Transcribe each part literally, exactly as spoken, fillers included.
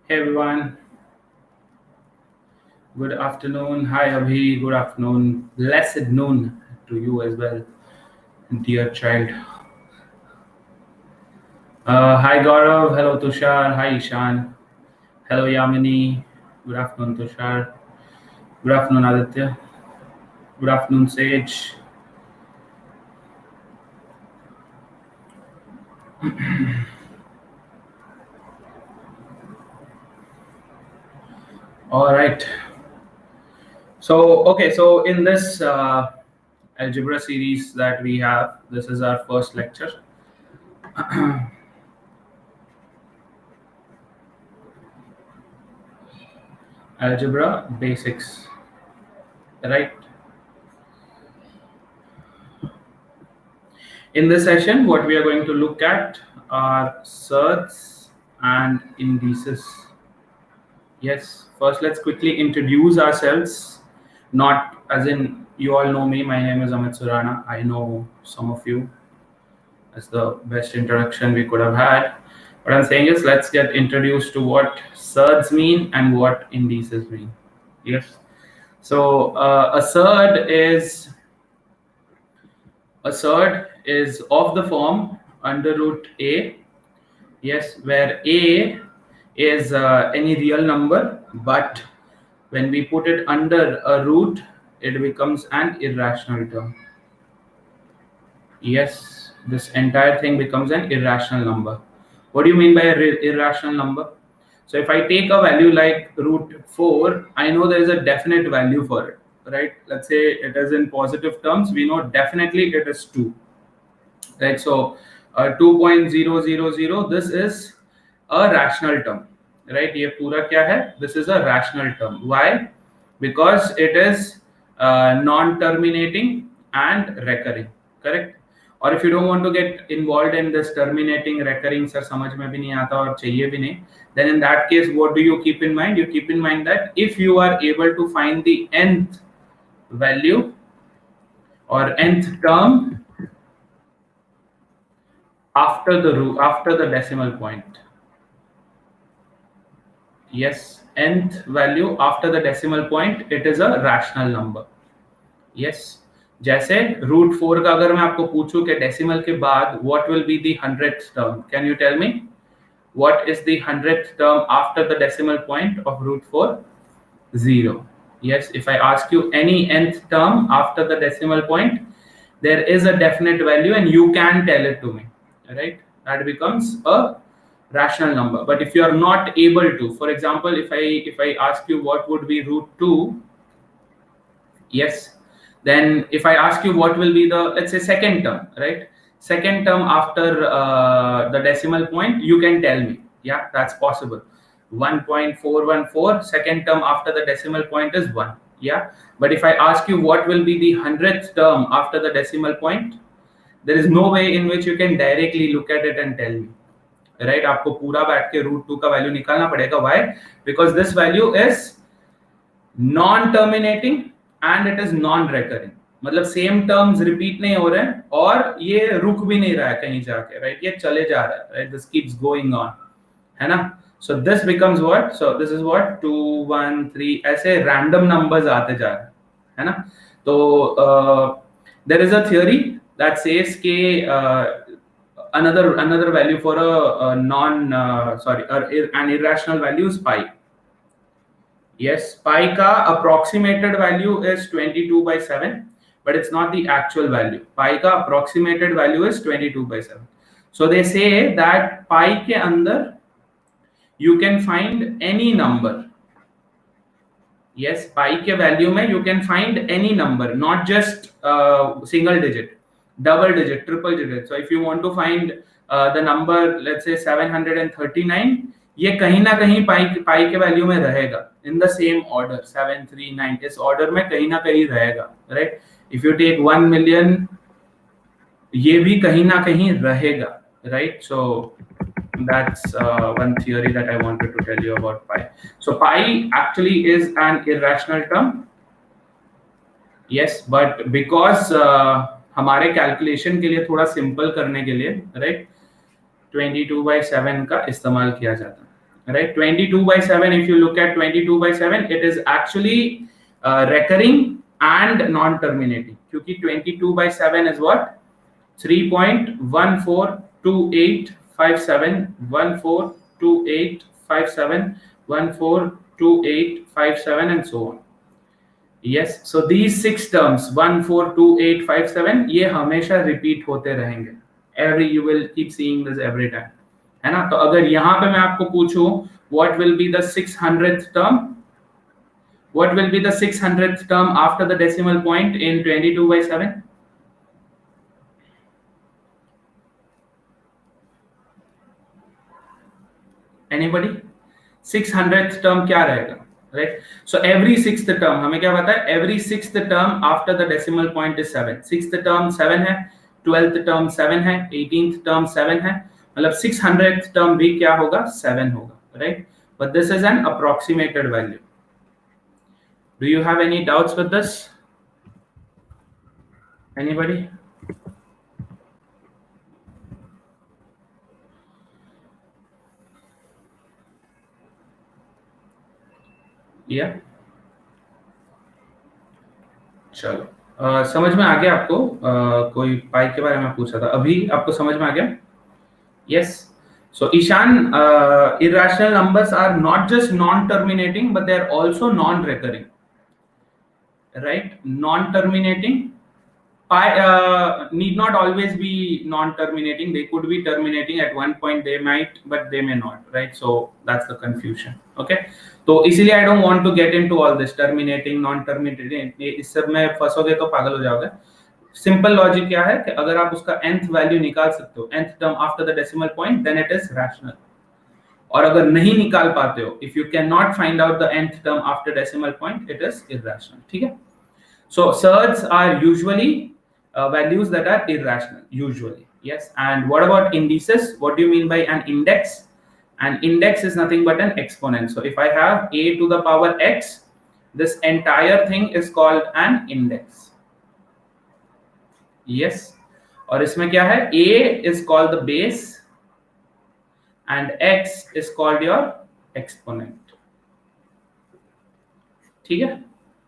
Hey everyone, good afternoon. Hi Abhi, good afternoon. Blessed noon to you as well, dear child. Uh, hi Gaurav, hello Tushar, hi Ishan, hello Yamini, good afternoon Tushar, good afternoon Aditya, good afternoon Sage. All right. So, okay, so in this uh, algebra series that we have, this is our first lecture. Algebra basics, right? In this session, what we are going to look at are surds and indices. Yes, first let's quickly introduce ourselves. Not as in you all know me, my name is Amit Surana. I know some of you. That's the best introduction we could have had. What I'm saying is let's get introduced to what surds mean and what indices mean. Yes. So uh, a surd is a surd is of the form under root A. Yes, where A is uh, any real number, but when we put it under a root, it becomes an irrational term. Yes, this entire thing becomes an irrational number. What do you mean by a irrational number? So if I take a value like root four, I know there is a definite value for it, right? Let's say it is in positive terms, we know definitely it is two, right? So uh, two point zero zero zero, this is a rational term, right? ये पूरा क्या है? This is a rational term. Why? Because it is uh, non-terminating and recurring, correct? और if you don't want to get involved in this terminating, recurring, sir समझ में भी नहीं आता और चाहिए भी नहीं, then in that case, what do you keep in mind? You keep in mind that if you are able to find the nth value or nth term after the root, after the decimal point. Yes, nth value after the decimal point, it is a rational number. Yes, जैसे root four का अगर मैं आपको पूछूं कि decimal के बाद what will be the hundredth term, can you tell me what is the hundredth term after the decimal point of root four? Zero. Yes, if I ask you any nth term after the decimal point, there is a definite value and you can tell it to me, right? That becomes a rational number. But if you are not able to, for example, if I if I ask you what would be root two, yes, then if I ask you what will be the, let's say, second term, right? Second term after uh, the decimal point, you can tell me. Yeah, that's possible. one point four one four, second term after the decimal point is one. Yeah, but if I ask you what will be the hundredth term after the decimal point, there is no way in which you can directly look at it and tell me, right? आपको पूरा बैठ के root two का value निकालना पड़ेगा. Why? Because this value is non-terminating and it is non-recurring. मतलब same terms repeat नहीं हो रहे हैं और ये रुक भी नहीं रहा है कहीं जाके, right? ये चले जा रहा है, right? This keeps going on, है ना? So this becomes what? So this is what? two, one, three, ऐसे random numbers आते जा रहे हैं, है ना? तो uh, there is a theory that says कि uh, another another value for a, a non uh, sorry uh, an irrational value is pi. Yes, pi ka approximated value is twenty-two by seven, but it's not the actual value. Pi ka approximated value is twenty-two by seven. So they say that pi ke andar you can find any number. Yes, pi ke value mein you can find any number, not just uh, single digit, double digit, triple digit. So if you want to find uh, the number, let's say seven hundred thirty-nine, ये कहीं ना कहीं पाई पाई के value में रहेगा in the same order, seven three nine, इस order में कहीं ना कहीं रहेगा, right? If you take one million, ये भी कहीं ना कहीं रहेगा, right? So that's uh, one theory that I wanted to tell you about pi. So pi actually is an irrational term. Yes, but because uh, हमारे calculation के लिए थोड़ा सिंपल करने के लिए, right, twenty-two by seven का इस्तेमाल किया जाता है. right? twenty-two by seven, if you look at twenty-two by seven, it is actually uh, recurring and non-terminating. Because twenty-two by seven is what? three point one four two eight five seven, one four two eight five seven, one four two eight five seven, and so on. Yes, so these six terms, one four two eight five seven, ये हमेशा repeat होते रहेंगे. Every you will keep seeing this every time, है ना? तो अगर यहाँ पे मैं आपको पूछूं, what will be the six hundredth term? What will be the six hundredth term after the decimal point in twenty-two by seven? Anybody? six hundredth term क्या रहेगा? Right? So every sixth term, हमें क्या पता है? Every sixth term after the decimal point is seven. Sixth term seven है, twelfth term seven है, eighteenth term seven है. मतलब six hundredth term भी क्या होगा? seven होगा, right? But this is an approximated value. Do you have any doubts with this? Anybody? Yeah. चलो uh, समझ में आ गया आपको? uh, कोई पाई के बारे में पूछा था, अभी आपको समझ में आ गया? Yes. So Ishan, uh, irrational numbers are not just non-terminating, but they are also non-recurring. Right? Non-terminating. Pi uh, need not always be non-terminating. They could be terminating at one point. They might, but they may not. Right? So that's the confusion. Okay. तो इसीलिए I don't want to get into all this terminating, non-terminating. इस सब में फंसोगे तो पागल हो जाओगे. Simple logic क्या है कि अगर आप उसका nth value निकाल सकते हो, nth term after the decimal point, then it is rational. और अगर नहीं निकाल पाते हो, if you cannot find out the nth term after decimal point, it is irrational. ठीक है? So surds are usually uh, values that are irrational. Usually, yes. And what about indices? What do you mean by an index? An index is nothing but an exponent. So if I have a to the power x, this entire thing is called an index. Yes. और इसमें क्या है? A is called the base and x is called your exponent. ठीक है?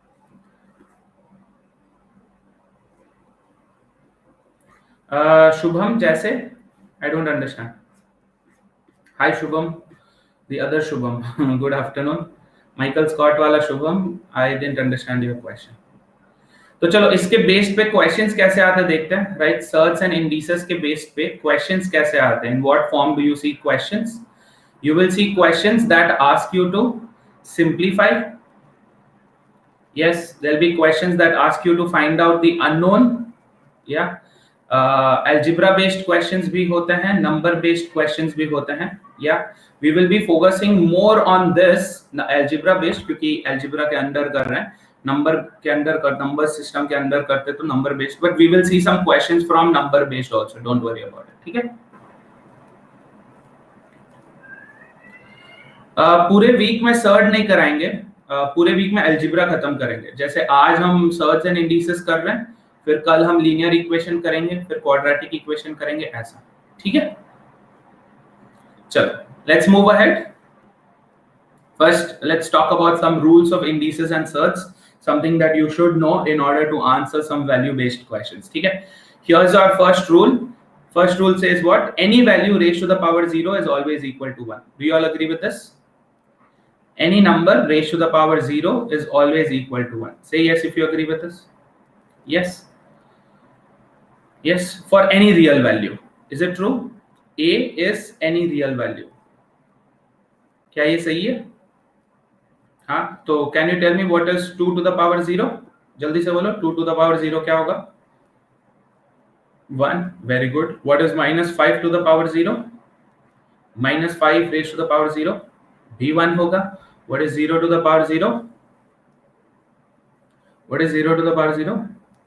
Uh, Shubham जैसे? I don't understand. Hi Shubham, the other Shubham. Good afternoon. Michael Scott वाला Shubham. I didn't understand your question. तो चलो इसके base पे questions कैसे आते हैं देखते हैं. राइट, सर्च एंड इंडिसेस के बेस पे क्वेश्चंस कैसे आते हैं. In what form do you see questions? You will see questions that ask you to simplify. Yes, there'll be questions that ask you to find out the unknown. Yeah. Uh, algebra based questions भी होते हैं, number based questions भी होते हैं. Yeah, we will be focusing more on this algebra based क्योंकि algebra के अंदर कर रहे हैं, number के अंदर कर number system के अंदर करते तो number based, but we will see some questions from number based also. Don't worry about it. ठीक है? uh, पूरे वीक में सर्ड नहीं कराएंगे, uh, पूरे वीक में algebra खत्म करेंगे. जैसे आज हम सर्ड्स एंड इंडिसेस कर रहे हैं, फिर कल हम लीनियर इक्वेशन करेंगे, फिर क्वाड्रेटिक इक्वेशन करेंगे, ऐसा. ठीक है? चलो, let's move ahead. First let's talk about some rules of indices and surds, something that you should know in order to answer some value based questions. ठीक है? Here is our first rule. First rule says what? Any value raised to the power zero is always equal to one. Do you all agree with this? Any number raised to the power zero is always equal to one. Say yes if you agree with this. Yes. Yes, for any real value. Is it true? A is any real value. क्या ये सही है? हाँ, तो can you tell me what is two to the power zero? जल्दी से बोलो, two to the power zero क्या होगा? one. Very good. What is minus five to the power zero? Minus five raised to the power zero. भी one होगा. What is zero to the power zero? What is zero to the power zero?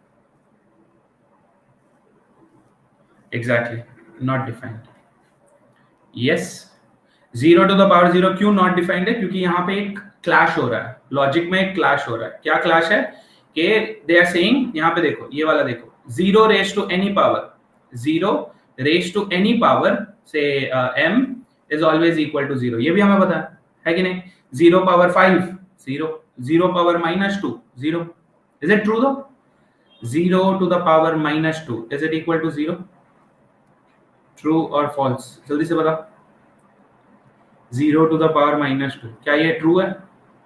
Exactly, not defined. Yes, zero to the power zero क्यों not defined है? क्योंकि यहाँ पे एक clash हो रहा है, लॉजिक में एक क्लैश हो रहा है. क्या क्लैश है? कि they are saying, यहाँ पे देखो, ये वाला देखो, zero raised to any power, zero raised to any power, say uh, m is always equal to zero, ये भी हमें पता है, है कि नहीं? Zero power five zero, zero power minus two zero, is it true? दो zero to the power minus two is it equal to zero? True और फॉल्स, जल्दी से बता। Zero to the power minus two, क्या ये true है?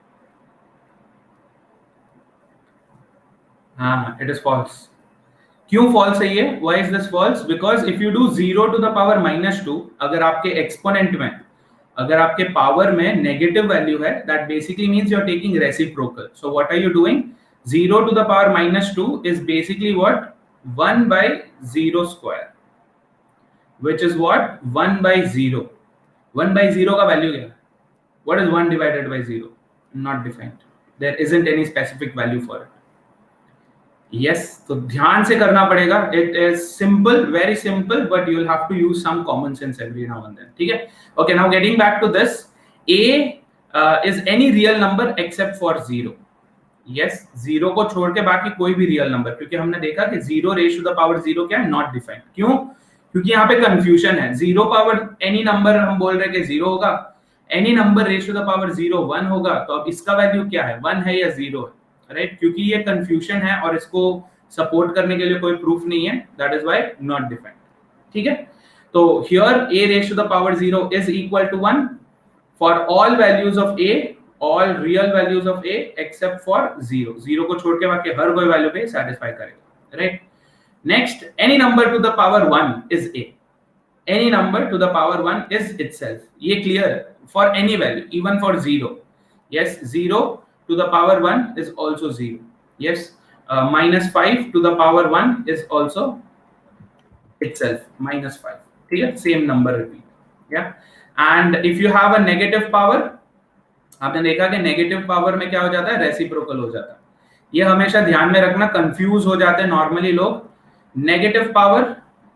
हाँ, it is false. क्यों फॉल्स है ये? Why is this false? Because if you do zero to the power minus two, अगर आपके एक्सपोनेंट में, अगर आपके पावर में नेगेटिव वैल्यू है, that basically means you are taking reciprocal. So what are you doing? Zero to the power minus two is basically what? One by zero square, which is what? One by zero. One by zero का value क्या है? What is one divided by zero? Not defined, there isn't any specific value for it. Yes, तो ध्यान से करना पड़ेगा। It is simple, very simple, but you will have to use some common sense every now and then. ठीक है? Okay, now getting back to this, A uh, is any real number except for zero. Yes, zero को छोड़ के बाकी कोई भी real number, क्योंकि हमने देखा कि zero raise to the power zero क्या है? Not defined. क्यों? क्योंकि यहाँ पे कंफ्यूजन है। जीरो पावर एनी नंबर हम बोल रहे हैं कि जीरो होगा, any number raise to the power zero one होगा, तो अब इसका वैल्यू क्या है? वन है या जीरो है? Right right? क्योंकि ये कंफ्यूजन है और इसको सपोर्ट करने के लिए कोई प्रूफ नहीं है, that is why not defined. ठीक है, तो here a raise to the power zero is equal to one for all values of a, all real values of a except for zero. Zero को छोड़ के बाकी हर कोई वैल्यू पे satisfy करेगा, right? Next, any number to the power one is a, any number to the power one is itself. ये clear for any value, even for zero. Yes, zero to the power one is also zero. Yes, uh, minus five to the power one is also itself minus five. ठीक है, same number repeat. Yeah, and if you have a negative power, आपने देखा कि negative power में क्या हो जाता है? Reciprocal हो जाता है। ये हमेशा ध्यान में रखना, कंफ्यूज हो जाते हैं नॉर्मली लोग। Negative power,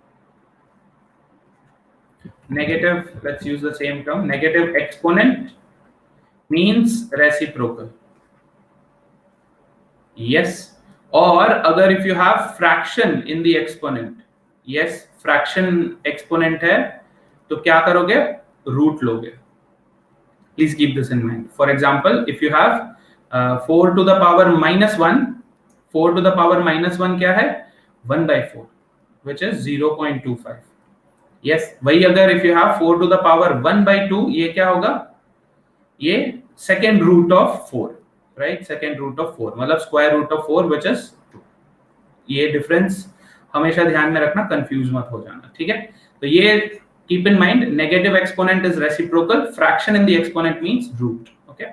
negative, let's use the same term, negative exponent means reciprocal. Yes, or अगर if you have fraction in the exponent, yes, fraction exponent है, तो क्या करोगे? रूट लोगे। Please keep this in mind. For example, if you have uh, four to the power minus one, four to the power minus one क्या है? one by four, which is zero point two five. Yes, वही अगर if you have four to the power one by two, ये क्या होगा? ये second root of four. Right, second root of four, मतलब square root of four which is two. ये difference हमेशा ध्यान में रखना, कंफ्यूज मत हो जाना। ठीक है, तो ये keep in mind, negative exponent is reciprocal, fraction in the exponent means root. Okay,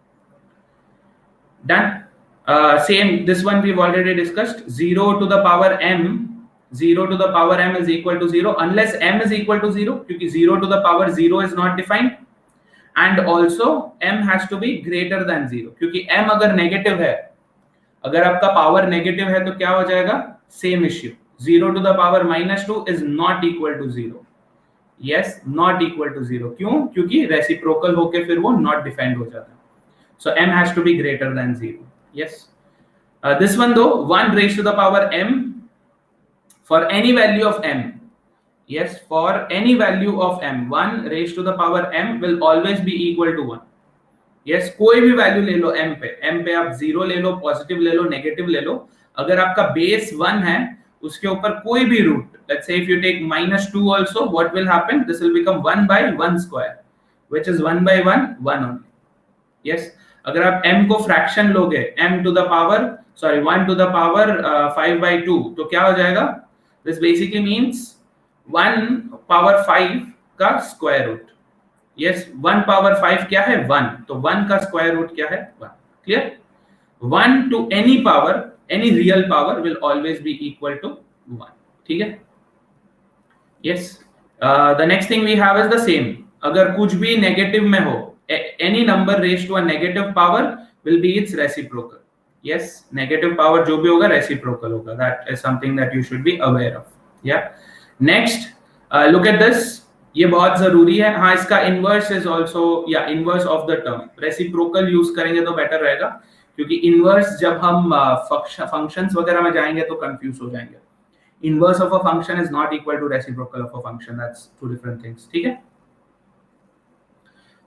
done. Same this one we have already discussed. Zero to the power m, zero to the power m is equal to zero unless m is equal to zero, क्योंकि zero to the power zero is not defined. And also m has to be greater than zero, क्योंकि m अगर negative है, अगर आपका power negative है तो क्या हो जाएगा? Same issue, zero to the power minus two is not equal to zero. Yes, not equal to zero. क्यों? क्योंकि रेसिप्रोकल होके फिर वो नॉट डिफाइंड हो जाता है। So m has to be greater than zero. Yes, this one दो, one raise to the power m for any value of m. Yes, for any value of m, one raised to the power m will always be equal to one. Yes, कोई भी value ले लो m पे, m पे आप zero ले लो, positive ले लो, negative ले लो, अगर आपका बेस वन है, उसके ऊपर कोई भी root, let's say if you take minus two also, what will happen? This will become one by one square, which is one by one, one only. Yes, अगर आप m को फ्रैक्शन लोगे, m to the power, sorry, one to the power uh, five by two, तो क्या हो जाएगा? This basically means one power five का square root. Yes, one power five क्या है? वन, तो वन का स्क्वायर रूट क्या है? One. Clear? One to any power, any real power will always be equal to one. ठीक है? Yes, the next thing we have is the same, अगर कुछ भी नेगेटिव में हो, any number raised to a negative power will be its reciprocal. Yes, negative power जो भी होगा रेसिप्रोकल होगा, that is something that you should be aware of. या नेक्स्ट, लुक एट दिस, ये बहुत जरूरी है। हाँ, इसका इनवर्स इज आल्सो, या inverse of the term, reciprocal use करेंगे तो बेटर रहेगा, क्योंकि इनवर्स जब हम फंक्शंस वगैरह में जाएंगे तो कंफ्यूज हो जाएंगे। Inverse of a function is not equal to reciprocal of a function, that's two different things. ठीक है,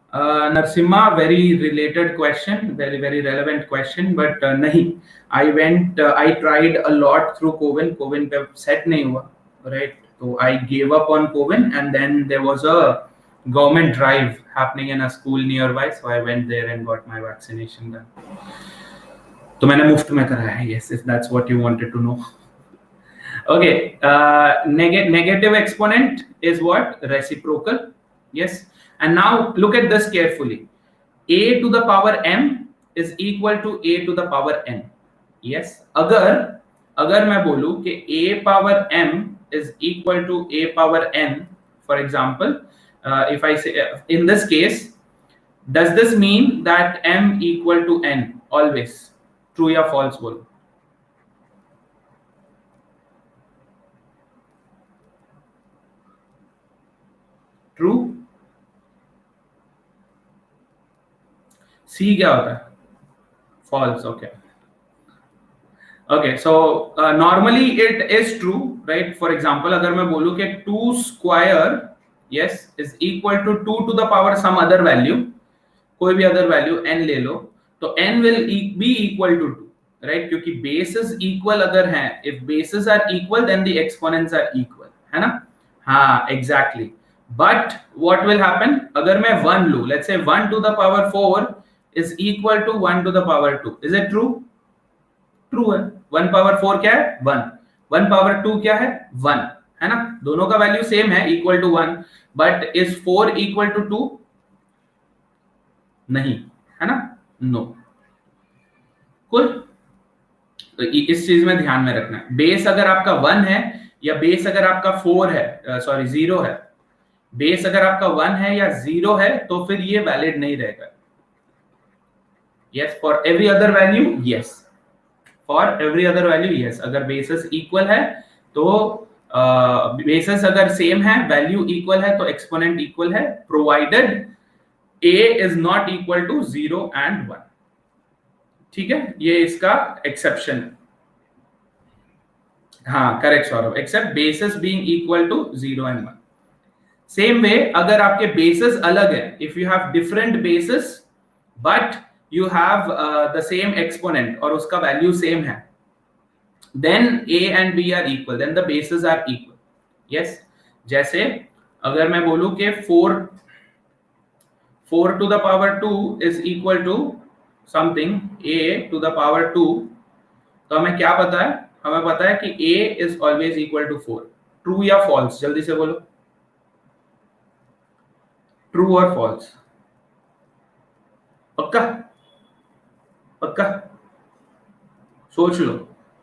Uh, Narsimha, very related question, very very relevant question, but uh, नहीं. I went, uh, I tried a lot through Covin. Covin पे set नहीं हुआ, right? So I gave up on Covin, and then there was a government drive happening in a school nearby, so I went there and got my vaccination done. तो मैंने मुफ्त में कराया है. Yes, if that's what you wanted to know. Okay, uh, neg negative exponent is what? Reciprocal. Yes. And now look at this carefully. A to the power m is equal to a to the power n. Yes. अगर अगर मैं बोलूं कि a power m is equal to a power n, for example, uh, if I say uh, in this case, does this mean that m equal to n always? True या false बोलो? True. C क्या होता है? False. Okay. Okay. So uh, normally it is true, right? For example, अगर मैं बोलूँ कि two square, yes, is equal to two to the power some other value, कोई भी other value n ले लो, तो n will be equal to two, right? क्योंकि bases equal अगर हैं, if bases are equal, then the exponents are equal, है ना? हाँ, exactly. But what will happen? अगर मैं one लूँ, let's say one to the power four is equal to one to the power two. Is it true? True है. one power four क्या है? one. one power two क्या है? one. है ना? दोनों का वैल्यू सेम है, equal to one. But is four equal to two? नहीं, है ना? No. Cool. तो इस चीज में ध्यान में रखना है. बेस अगर आपका one है या बेस अगर आपका four है, सॉरी uh, zero है, बेस अगर आपका one है या zero है, तो फिर ये वैलिड नहीं रहेगा. Yes, for every other value, yes. For every other value, yes. अगर bases equal है तो uh, bases अगर same है, value equal है तो exponent equal है, provided a is not equal to zero and one. ठीक है, ये इसका exception है. हाँ, correct Saurabh. Except bases being equal to zero and one. Same way, अगर आपके bases अलग है, if you have different bases, but you have uh, the same exponent और उसका value same है, then a and b are equal, then the bases are equal. Yes, जैसे अगर मैं बोलूं कि four four to the power two is equal to something a to the power two, तो हमें क्या पता है? हमें पता है कि a is always equal to four. True या false? जल्दी से बोलो. True or false? पक्का? पक्का? सोच लो,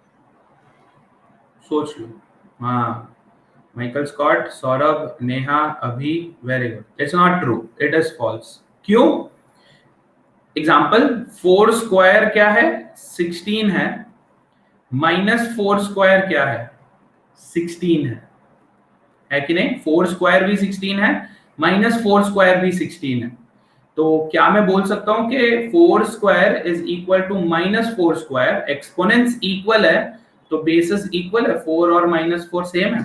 सोच लो. हाँ, Michael Scott, Saurabh, Neha, Abhi, very good. It's not true, it is false. क्यों? एग्जाम्पल, फोर स्क्वायर क्या है? सिक्सटीन है. माइनस फोर स्क्वायर क्या है? सिक्सटीन है, है कि नहीं? फोर स्क्वायर भी सिक्सटीन है, माइनस फोर स्क्वायर भी सिक्सटीन है. तो क्या मैं बोल सकता हूं कि four square is equal to minus four square, exponents equal है तो बेसिस इक्वल है, फोर और माइनस फोर सेम है?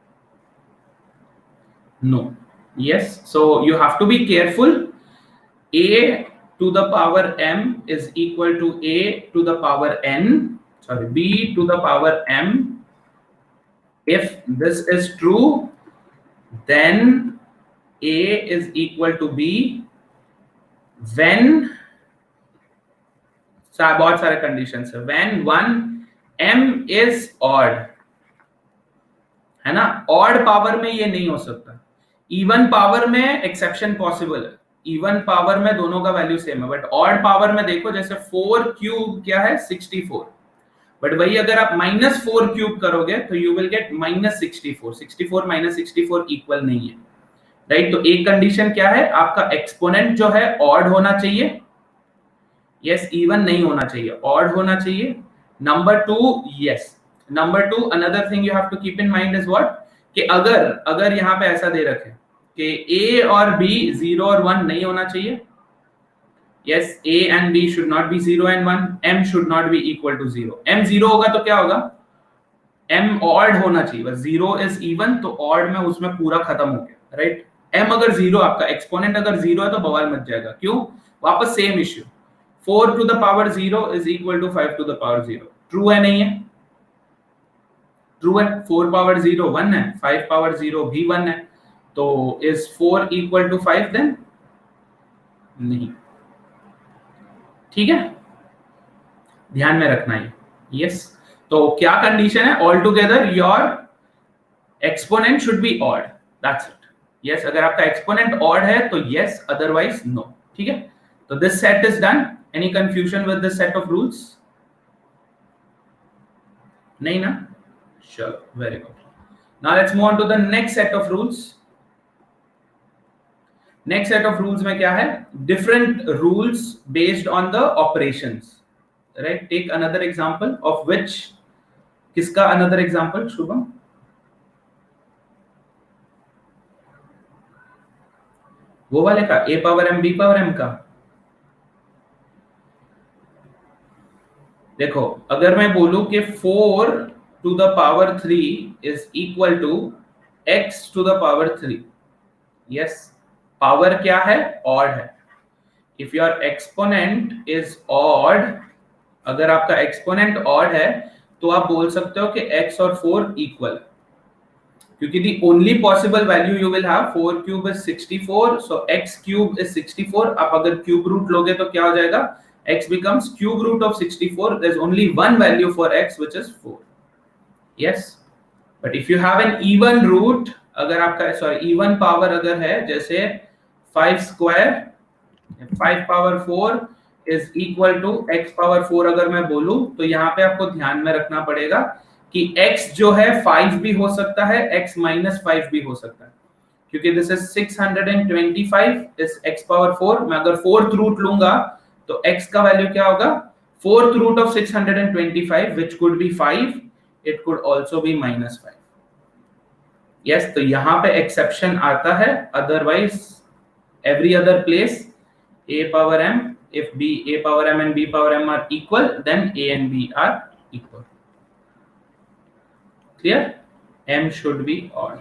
No. Yes, so you have to be careful. a to the power m is equal to a to the power n, sorry, b to the power m. If this is true, then a is equal to b when, बहुत सारे conditions है, when one m is odd, है ना? Odd power में ये नहीं हो सकता. इवन पावर में एक्सेप्शन पॉसिबल है. इवन पावर में दोनों का वैल्यू सेम है, बट ऑड पावर में देखो, जैसे फोर क्यूब क्या है? Sixty four. बट वही अगर आप माइनस फोर क्यूब करोगे तो you will get minus sixty four. Sixty four minus sixty four equal नहीं है, राइट? तो एक कंडीशन क्या है? आपका एक्सपोनेंट जो है ऑड होना चाहिए. यस, इवन नहीं होना चाहिए, ऑड होना चाहिए. Number two, yes, number two, another thing you have to keep in mind is what, कि अगर अगर यहाँ पे ऐसा दे रखे कि a और b जीरो और वन नहीं होना चाहिए. Yes, a and b should not be zero and one. m should not be equal to zero. m zero होगा तो क्या होगा? m odd होना चाहिए. बस जीरो is even, तो odd में उसमें पूरा खत्म हो गया, राइट? m अगर जीरो, आपका एक्सपोनेंट अगर जीरो है तो बवाल मच जाएगा। क्यों? वापस same issue, four to the power zero is equal to five to the power zero. True है नहीं है? ट्रू है। फोर पावर जीरो वन है, फाइव पावर जीरो भी वन है, तो is four equal to five then? नहीं। ठीक है, ध्यान में रखना है। यस, तो क्या कंडीशन है? All together your exponent should be odd, that's it. Yes, अगर आपका एक्सपोनेंट ऑड है तो यस, अदरवाइज नो। ठीक है, तो this set is done. Any confusion with this set of rules? नहीं ना? चलो, very good. Now let's move on to the next set of rules. Next set of rules में क्या है? Different rules based on the operations, right? Take another example of which, किसका another example Shubham? वो वाले का, a power m b power m का। देखो, अगर मैं बोलूं कि four to the power three is equal to x to the power three, yes, power क्या है? ऑड है। If your exponent is odd, अगर आपका एक्सपोनेंट ऑड है तो आप बोल सकते हो कि x और फोर इक्वल, क्योंकि the only possible value you will have, four cube is sixty-four, so x cube is sixty-four. आप अगर cube root लोगे तो क्या हो जाएगा? x becomes cube root of sixty-four. There's only one value for x, which is four. Yes, but if you have an even root, अगर आपका sorry even power अगर है, जैसे five square, five power four is equal to x power four अगर मैं बोलूं, तो यहाँ पे आपको ध्यान में रखना पड़ेगा कि x जो है फाइव भी हो सकता है, x माइनस फाइव भी हो सकता है, क्योंकि this is six hundred twenty five is x power four. मैं अगर फोर्थ रूट लूंगा तो x का वैल्यू क्या होगा? Fourth root of six hundred twenty five, which could be five, it could also be minus five. Yes, तो यहां पे एक्सेप्शन आता है, otherwise every other place a power m, if b a power m and b power m are equal, then a and b are equal. Clear? m should be odd.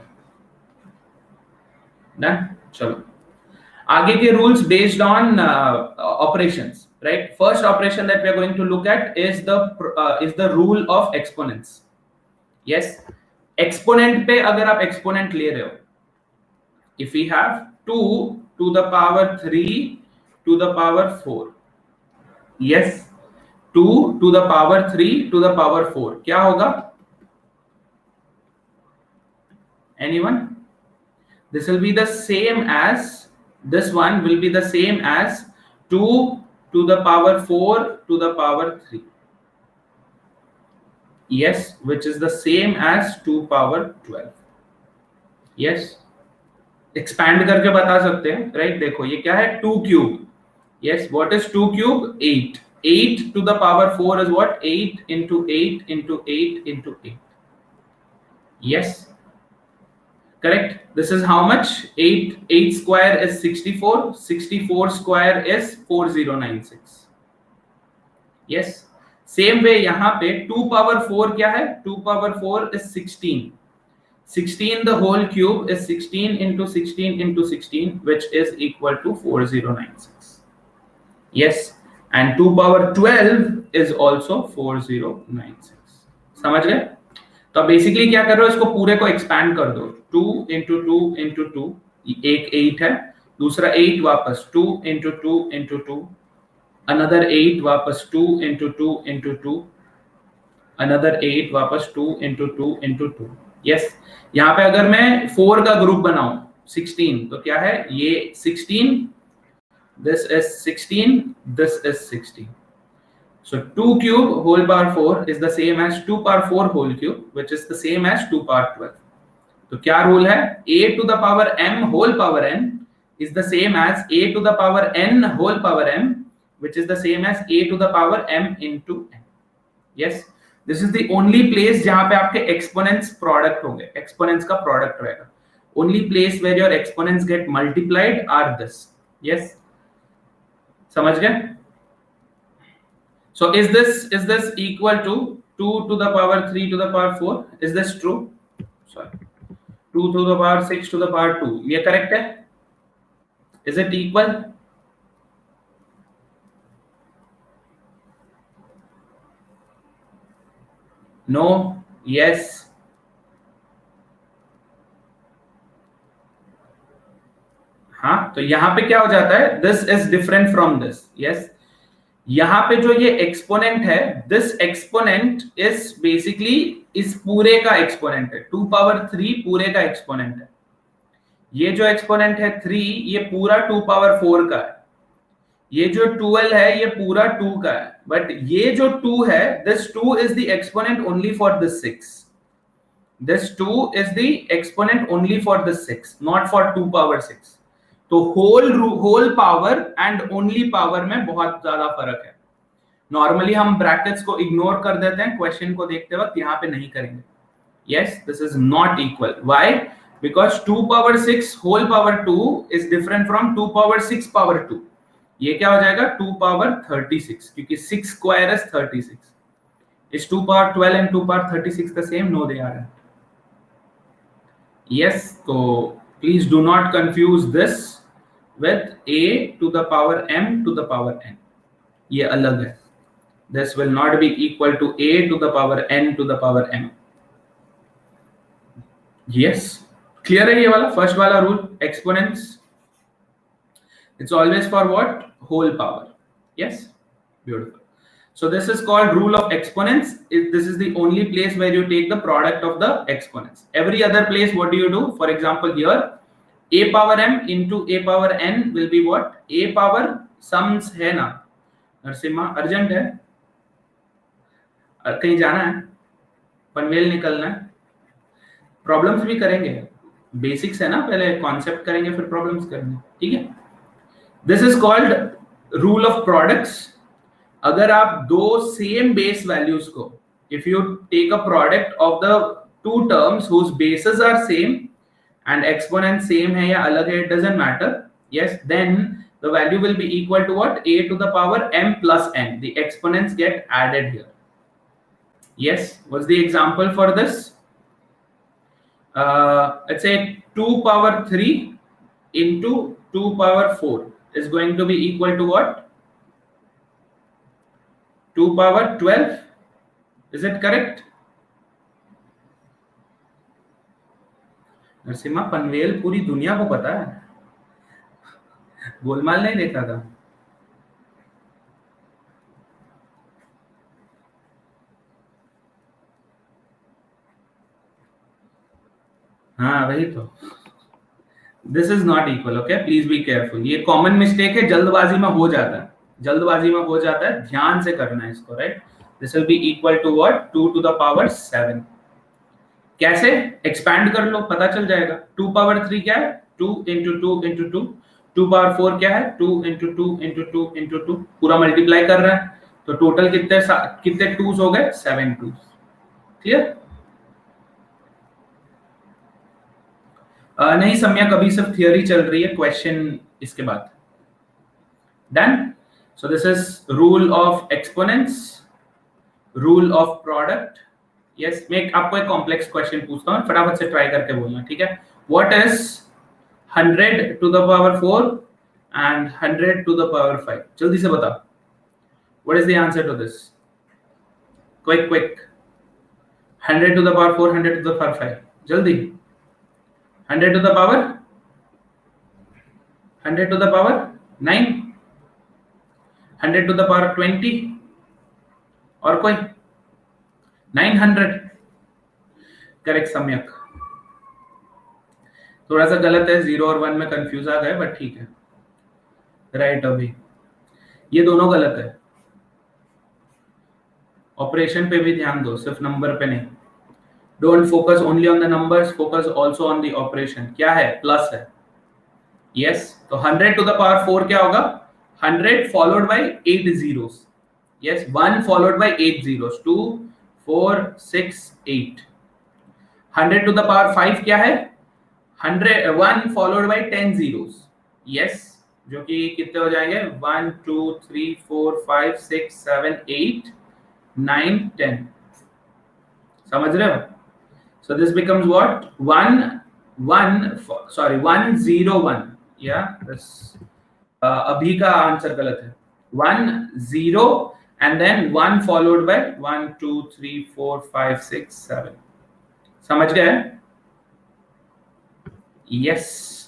Done? चलो, आगे के rules based on uh, operations, right? First operation that we are going to look at is the uh, is the rule of exponents. Yes, exponent पे अगर आप exponent ले रहे हो, if we have two to the power three to the power four, yes, two to the power three to the power four, क्या होगा? Anyone? This will be the same as, this one will be the same as two to the power four to the power three. Yes, which is the same as two power twelve. Yes, expand करके बता सकते हैं, right? देखो ये क्या है? two cube. Yes, what is two cube? eight. eight to the power four is what? eight into eight into eight into eight. Yes, correct. This is how much? eight. eight square is sixty-four. sixty-four square is four thousand ninety-six. Yes, same way यहाँ पे two power four क्या है? two power four is sixteen. sixteen the whole cube is sixteen into sixteen into sixteen, which is equal to four thousand ninety-six. Yes, and two power twelve is also four thousand ninety-six. समझ गए? तो basically क्या कर रहे हो? इसको पूरे को एक्सपैंड कर दो, two into two into two, एक एट है, दूसरा एट वापस two into two into two, another eight वापस two into two into two, another eight वापस two into two into two. Yes, यहाँ पे अगर मैं फोर का ग्रुप बनाऊं सिक्सटीन, तो क्या है ये? Sixteen, this is sixteen, this is sixteen. So two cube whole power four is the same as two power four whole cube, which is the same as two power twelve. तो क्या rule है? a to the power m whole power n is the same as a to the power n whole power m, which is the same as a to the power m into n. Yes, this is the only place जहां पे आपके exponents product होंगे, exponents का product रहेगा. Only place where your exponents get multiplied are this. Yes, समझ गए? So is this is this equal to two to the power three to the power four? Is this true? Sorry, two to the power six to the power two. ये correct है? Is it equal? No? Yes? हाँ, तो यहां पे क्या हो जाता है, this is different from this. Yes, यहां पे जो ये एक्सपोनेंट है, दिस एक्सपोनेंट इज बेसिकली इस पूरे का एक्सपोनेंट है. टू पावर थ्री पूरे का एक्सपोनेंट है. ये जो एक्सपोनेंट है थ्री, ये पूरा टू पावर फोर का है. ये जो ट्वेल्व है, ये पूरा टू का है. बट ये जो टू है, this two is the exponent only for this six. This two is the exponent only for this six, not for two power six. तो whole whole power and only power में बहुत ज्यादा फर्क है. Normally हम brackets को ignore कर देते हैं क्वेश्चन को देखते वक्त, यहां पे नहीं करेंगे. Yes, this is not equal. Why? Because two power six whole power two is different from two power six power two. ये क्या हो जाएगा, टू पावर थर्टी सिक्स, क्योंकि six square is thirty six. Is two power twelve and two power thirty six the same? No, they are. Yes, तो please do not confuse this with a to the power m to the power n. ये अलग है. This will not be equal to a to the power n to the power m. Yes, clear है ये वाला first वाला rule, exponents. It's always for what? Whole power. Yes, beautiful. So this is called rule of exponents. This is the only place where you take the product of the exponents. Every other place, what do you do? For example, here a power m into a power n will be what? A power sums है ना. Narasimha urgent है, कहीं जाना है, पनवेल निकलना है, problems भी करेंगे. बेसिक्स है ना, पहले कॉन्सेप्ट करेंगे फिर प्रॉब्लम्स करेंगे. ठीक है. This is called rule of products. अगर आप दो सेम बेस वैल्यूज को, if you take a product of the two terms whose bases are same and exponent same है या अलग है, it doesn't matter. Yes, then the value will be equal to what? A to the power m plus n. The exponents get added here. Yes, what's the example for this? Uh, let's say two power three into two power four is going to be equal to what? two power twelve. Is it correct? Narasimha, Panvel पूरी दुनिया को पता है, गोलमाल नहीं देखा था. हाँ वही तो. This is not equal. Okay, please be careful. ये कॉमन मिस्टेक है, जल्दबाजी में हो जाता है. जल्दबाजी में हो जाता है, ध्यान से करना है इसको. Right, this will be equal to what? Two to the power seven. कैसे? एक्सपैंड कर लो, पता चल जाएगा. टू पावर थ्री क्या है? Two into two into two. Two power four क्या है? Two into two into two into two. पूरा मल्टीप्लाई कर रहा है, तो टोटल कितने कितने टूज हो गए? Seven twos. क्लियर? uh, नहीं सम्या, कभी सिर्फ थियोरी चल रही है, क्वेश्चन इसके बाद. Done. So this is rule of exponents, rule of product. Yes, मैं आपको एक कॉम्प्लेक्स क्वेश्चन पूछता हूँ, फटाफट से ट्राई करके बोलना. ठीक है. What is hundred to the power four and hundred to the power five? जल्दी से बताओ. What is the answer to this? Quick quick. Hundred to the power four, hundred to the power five. जल्दी. Hundred to the power hundred to the power nine, hundred to the power twenty, और कोई? Nine hundred. Correct सम्यक. थोड़ा सा गलत है, zero और one में कंफ्यूज आ गए, बट ठीक है. राइट, अभी ये दोनों गलत है. ऑपरेशन पे भी ध्यान दो, सिर्फ नंबर पे नहीं. Don't focus only on the numbers, focus also on the operation. क्या है? प्लस है. यस, तो hundred to the power four क्या होगा? Hundred followed by eight zeros. Yes, one followed by eight zeros. Two, four, six, eight. Hundred to the power five क्या है? Hundred one followed by ten zeros. Yes, जो कि कितने हो जाएंगे? One, two, three, four, five, six, seven, eight, nine, ten. समझ रहे हो? So this becomes what? One one sorry one zero one. या दिस अभी का आंसर गलत है. One zero and then one followed by one two three four five six seven. समझ गए? यस,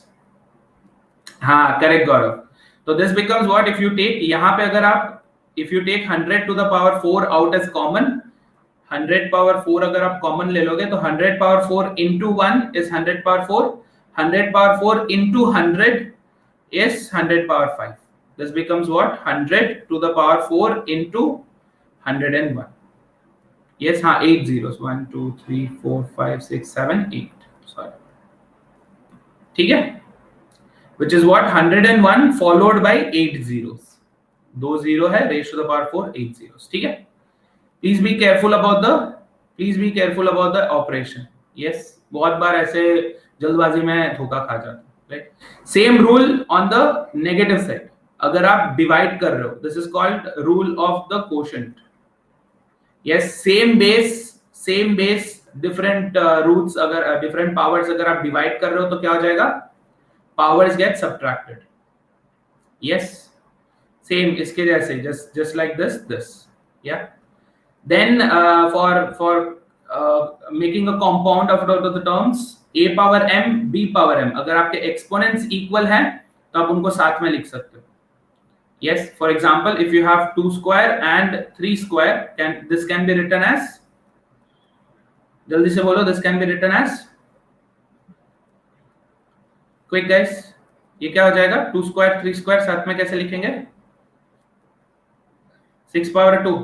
हाँ करेक्ट गौरव. तो this becomes what, if you take, यहाँ पे अगर आप if you take hundred to the power four out as common, hundred power four अगर आप कॉमन ले लोगे तो hundred power four into one is hundred power four, hundred power four into hundred is one hundred power five. This becomes what? one hundred to the power four into one hundred one. Yes, हाँ, eight zeros. one, two, three, four, five, six, seven, eight. Sorry. ठीक है? Which is what? one hundred one followed by eight zeros. दो zero है, raised to the power four, eight zeros. ठीक है? Please be careful about the, please be careful about the operation. Yes, बहुत बार ऐसे जल्दबाजी में धोखा खा जाते हैं. Same rule on the negative side. अगर आप डिवाइड कर रहे हो, this is called rule of the quotient. Yes, same base, same base different roots, अगर डिफरेंट पावर्स अगर आप डिवाइड कर रहे हो तो क्या हो जाएगा? Powers get subtracted. Yes, same इसके जैसे, just just like this this. या then for for making a compound of the terms a power m, b power m, अगर आपके एक्सपोनेंट्स इक्वल हैं तो आप उनको साथ में लिख सकते हो. Yes, for example if you have two square and three square, can this can be written as, जल्दी से बोलो, this can be written as, quick guys, ये क्या हो जाएगा? टू स्क्वायर थ्री स्क्वायर साथ में कैसे लिखेंगे? Six power two,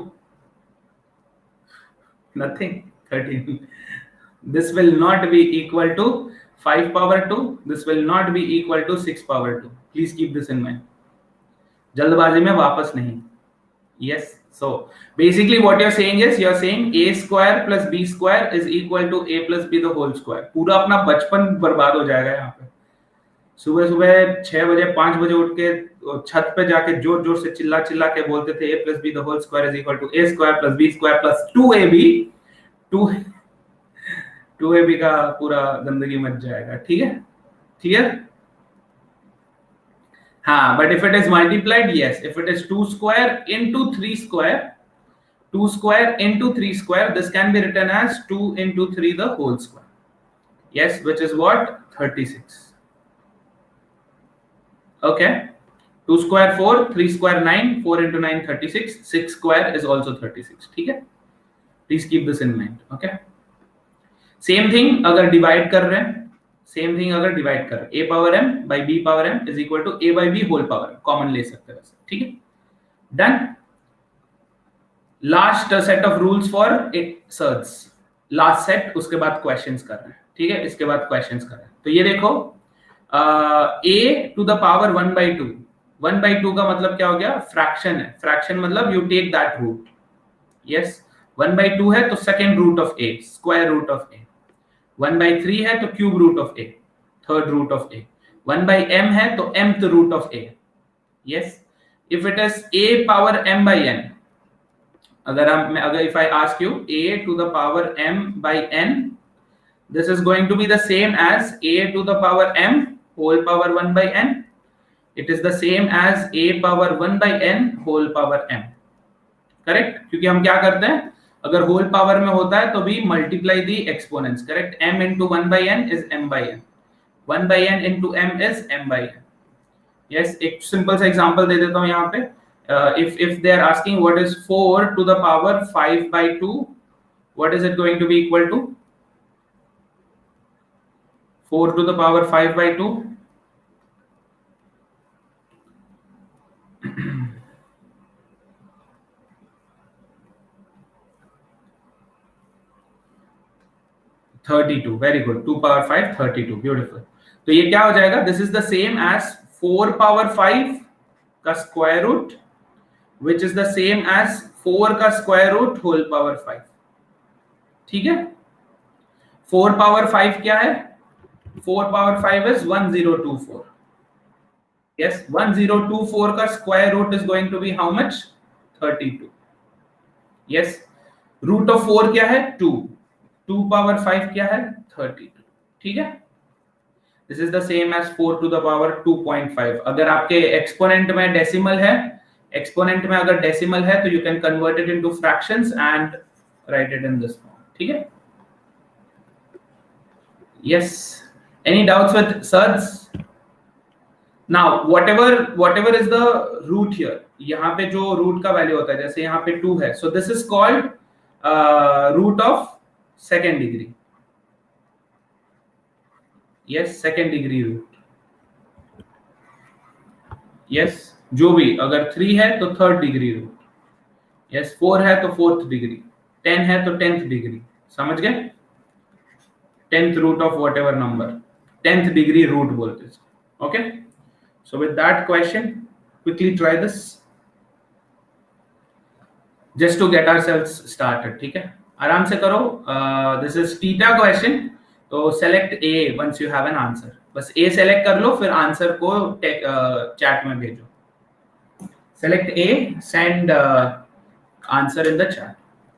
nothing, thirteen. This will not be equal to five power two. This will not be equal to six power two. Please keep this in mind. जल्दबाजी में वापस नहीं. Yes. So basically what you're saying is you're saying a square plus b square is equal to a plus b the whole square. पूरा अपना बचपन बर्बाद हो जाएगा यहाँ पे. सुबह सुबह छह बजे पांच बजे उठ के छत पे जाके जोर जोर से चिल्ला चिल्ला के बोलते थे a plus b the whole square is equal to a square plus b square plus two a b. Two two A B का पूरा गंदगी मच जाएगा. ठीक है, ठीक है. हाँ, but if it is multiplied, yes, if it is two square into three square, two square into three square, this can be written as two into three the whole square. Yes, which is what? Thirty six. Okay, two square four, three square nine, four into nine thirty six, six square is also thirty six. ठीक है, please keep this in mind. Okay, same thing अगर divide कर रहे हैं, same thing अगर divide कर रहे हैं, a power m by b power m is equal to a by b whole power, common ले सकते हैं. ठीक है, done. Last set of rules for surds, last set, उसके बाद क्वेश्चंस कर रहे हैं. ठीक है, इसके बाद क्वेश्चंस कर रहे हैं. तो ये देखो, a to the power one by two, one by two का मतलब क्या हो गया? फ्रैक्शन है. फ्रैक्शन मतलब you take that root. Yes, one by two है तो second root of a, square root of a. One by three है तो cube root of a, third root of a. One by m है तो mth root of a. Yes, if it is a power m by n, अगर हम अगर if I ask you a to the power m by n, this is going to be the same as a to the power m whole power one by n. It is the same as a power one by n whole power m. Correct, क्योंकि हम क्या करते हैं, अगर whole power में होता है तो भी multiply the exponents. Correct, m into one by n is m by n, one by n into m is m by n. yes, एक सिंपल सा एग्जांपल दे देता हूं यहाँ पे. if if they are asking what is four to the power five by two, what is it going to be equal to? four to the power five by two, thirty-two. Very good. two power five, thirty-two. Beautiful. तो ये क्या हो जाएगा? This is the same as four power five का square root, which is the same as four का square root whole power five. ठीक है? four power five क्या है? four power five is one thousand twenty-four. Yes, one thousand twenty-four का square root is going to be how much? thirty-two. Yes, root of four क्या है? two. two power five क्या है? thirty-two. ठीक है? This is the same as four to the power two point five. अगर आपके exponent में decimal है, एक्सपोनेंट में अगर डेसिमल है तो you can convert it into fractions and write it in this form. ठीक है, yes, any doubts with surds? Now whatever whatever is the root here, यहाँ पे जो रूट का वैल्यू होता है, जैसे यहाँ पे टू है, so this is called root of second degree. Yes, second degree root. Yes, जो भी, अगर थ्री है तो third degree root, yes, four है तो फोर्थ डिग्री, टेन है तो टेंथ डिग्री। समझ गए? Tenth root of whatever number, tenth degree root बोलते हैं। Okay, so with that question quickly try this just to get ourselves started. ठीक है, आराम से करो। दिस इज थीटा क्वेश्चन, तो select A once you have an answer. बस A select कर लो, फिर आंसर को चैट uh, में भेजो। Select A, send answer in the chat.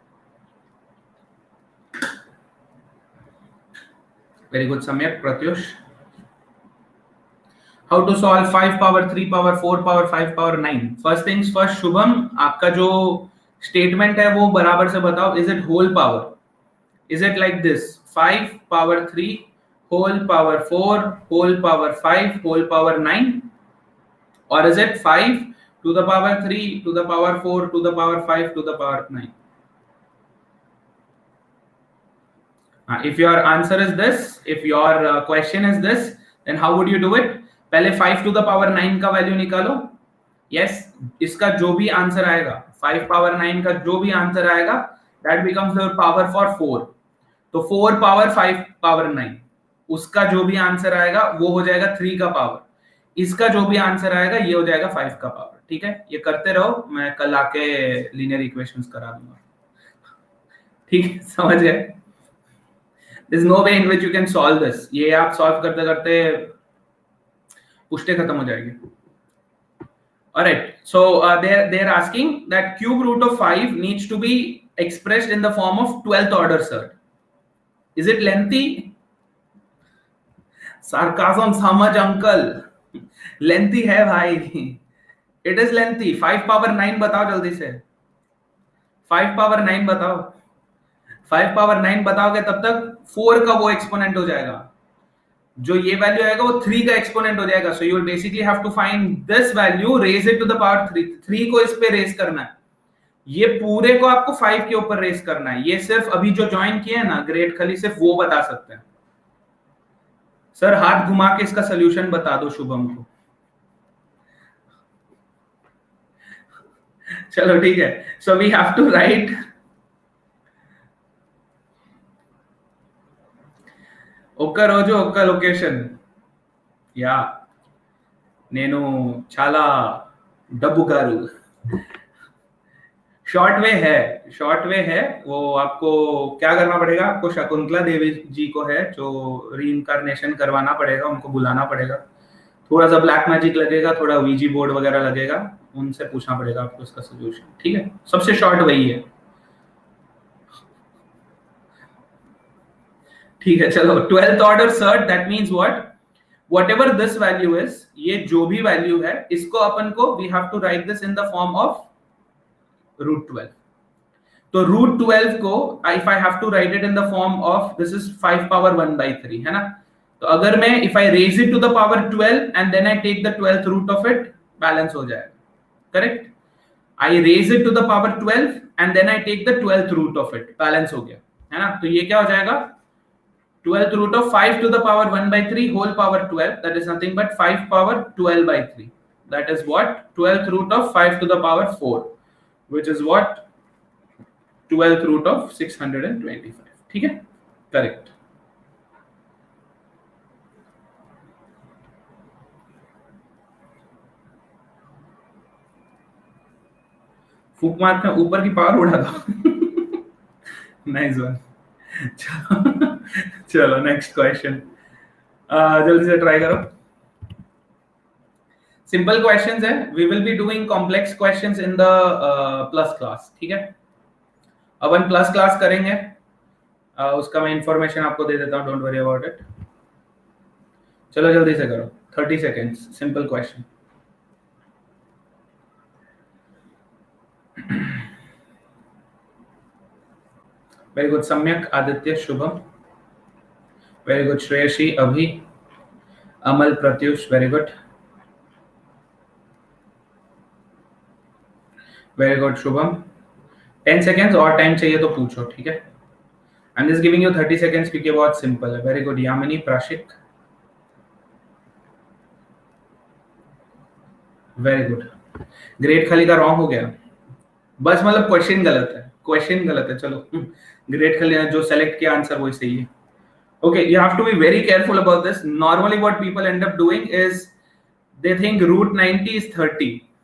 Very good Samyak, Pratyush. How to solve five power three power four power five power nine? First things first, Shubham, आपका जो statement है वो बराबर से बताओ। Is it whole power? Is it like this, five power three whole power four whole power five whole power nine, or is it five to the power three to the power four to the power five to the power nine? uh, if your answer is this, if your uh, question is this, then how would you do it? पहले five to the power nine का value निकालो। yes, इसका जो भी answer आएगा, five power nine का जो भी आंसर आएगा, that becomes your power for four। तो four power five power nine, उसका जो भी आंसर आएगा वो हो जाएगा थ्री का पावर, इसका जो भी आंसर आएगा ये हो जाएगा फाइव का पावर। ठीक है, ये करते रहो, मैं कल आके लीनियर इक्वेशंस करा दूंगा। ठीक, समझ गए? There's no way in which you can solve this। ये आप सॉल्व करते करते पुष्टे खत्म हो जाएगी। Alright, so uh, they're they're asking that cube root of five needs to be expressed in the form of twelfth order surd। Is it lengthy? Sarcasm समझ uncle, lengthy है भाई। It is lengthy। five power nine बताओ जल्दी से, five power nine बताओ। five power nine बताओगे तब तक four का वो एक्सपोनेंट हो जाएगा, जो ये वैल्यू आएगा वो three का एक्सपोनेंट हो जाएगा। So you will basically have to find this value, raise it to the power three। three को इस पे रेज करना है, ये पूरे को आपको फाइव के ऊपर रेस करना है। ये सिर्फ अभी जो ज्वाइन किए हैं ना ग्रेड खली, सिर्फ वो बता सकते हैं। सर हाथ घुमा के इसका सॉल्यूशन बता दो शुभम को। चलो ठीक है, so we have to write ఒక్క రోజు ఒక్క లొకేషన్ యా నేను చాలా డబ్బు గారు शॉर्ट वे है, शॉर्ट वे है वो। आपको क्या करना पड़ेगा, आपको शकुंतला देवी जी को है जो रीइंकार्नेशन करवाना पड़ेगा, उनको बुलाना पड़ेगा, थोड़ा सा ब्लैक मैजिक लगेगा, थोड़ा वीजी बोर्ड वगैरह लगेगा, उनसे पूछना पड़ेगा आपको इसका सोल्यूशन। ठीक है, सबसे शॉर्ट वही है। ठीक है, चलो twelfth order surd, that means what, whatever this value is, ये जो भी वैल्यू है इसको अपन को we have to write this in the form of root twelve. तो रूट ट्वेल्व को if I have to write it in the form of this is five power one by three, है ना। तो अगर मैं if I raise it to the power twelve and then I take the twelfth root of it, balance हो जाएगा, correct. I raise it to the power twelve and then I take the twelfth root of it, balance हो गया, है ना। तो ये क्या हो जाएगा, twelfth root of five to the power one by three whole power twelve, that is nothing but five power twelve by three, that is what, twelfth root of five to the power four, which is what, twelfth root of six hundred twenty-five। ठीक है, correct. फूक मार के ऊपर की power उड़ा दो। Nice one. चलो चलो नेक्स्ट क्वेश्चन, जल्दी से ट्राई करो। सिंपल क्वेश्चंस है, we will be doing complex questions in the plus class. ठीक है, अपन प्लस क्लास करेंगे, uh, उसका मैं इंफॉर्मेशन आपको दे देता हूँ, डोंट वरी अबाउट इट। चलो जल्दी से करो, thirty seconds, simple question. Very good Samyak, Aditya, Shubham, very good Shreyasi, Abhi, Amal, Pratyush, very good, very good Shubham. Ten seconds और टाइम चाहिए तो पूछो, ठीक है। I am just giving you thirty seconds क्योंकि बहुत सिंपल है। Very good Yamini, Prashik, very good. Great खाली का रॉन्ग हो गया, बस मतलब क्वेश्चन गलत है, क्वेश्चन गलत है। चलो ग्रेट खाली जो सेलेक्ट किया आंसर वही सही है। Okay, you have to be very careful about this. Normally what people end up doing is they think root ninety is thirty.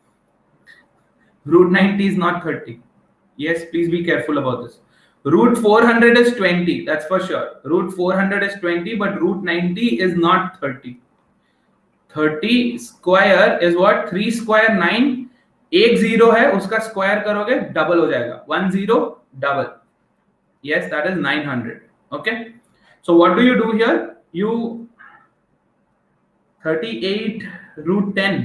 Root ninety is not thirty. Yes, please be careful about this. Root four hundred is twenty, that's for sure. Root four hundred is twenty, but root ninety is not thirty. thirty square is what? three square nine. एक zero है, उसका square करोगे double हो जाएगा. one zero double. Yes, that is nine hundred. Okay. So what do you do here? You thirty-eight root ten.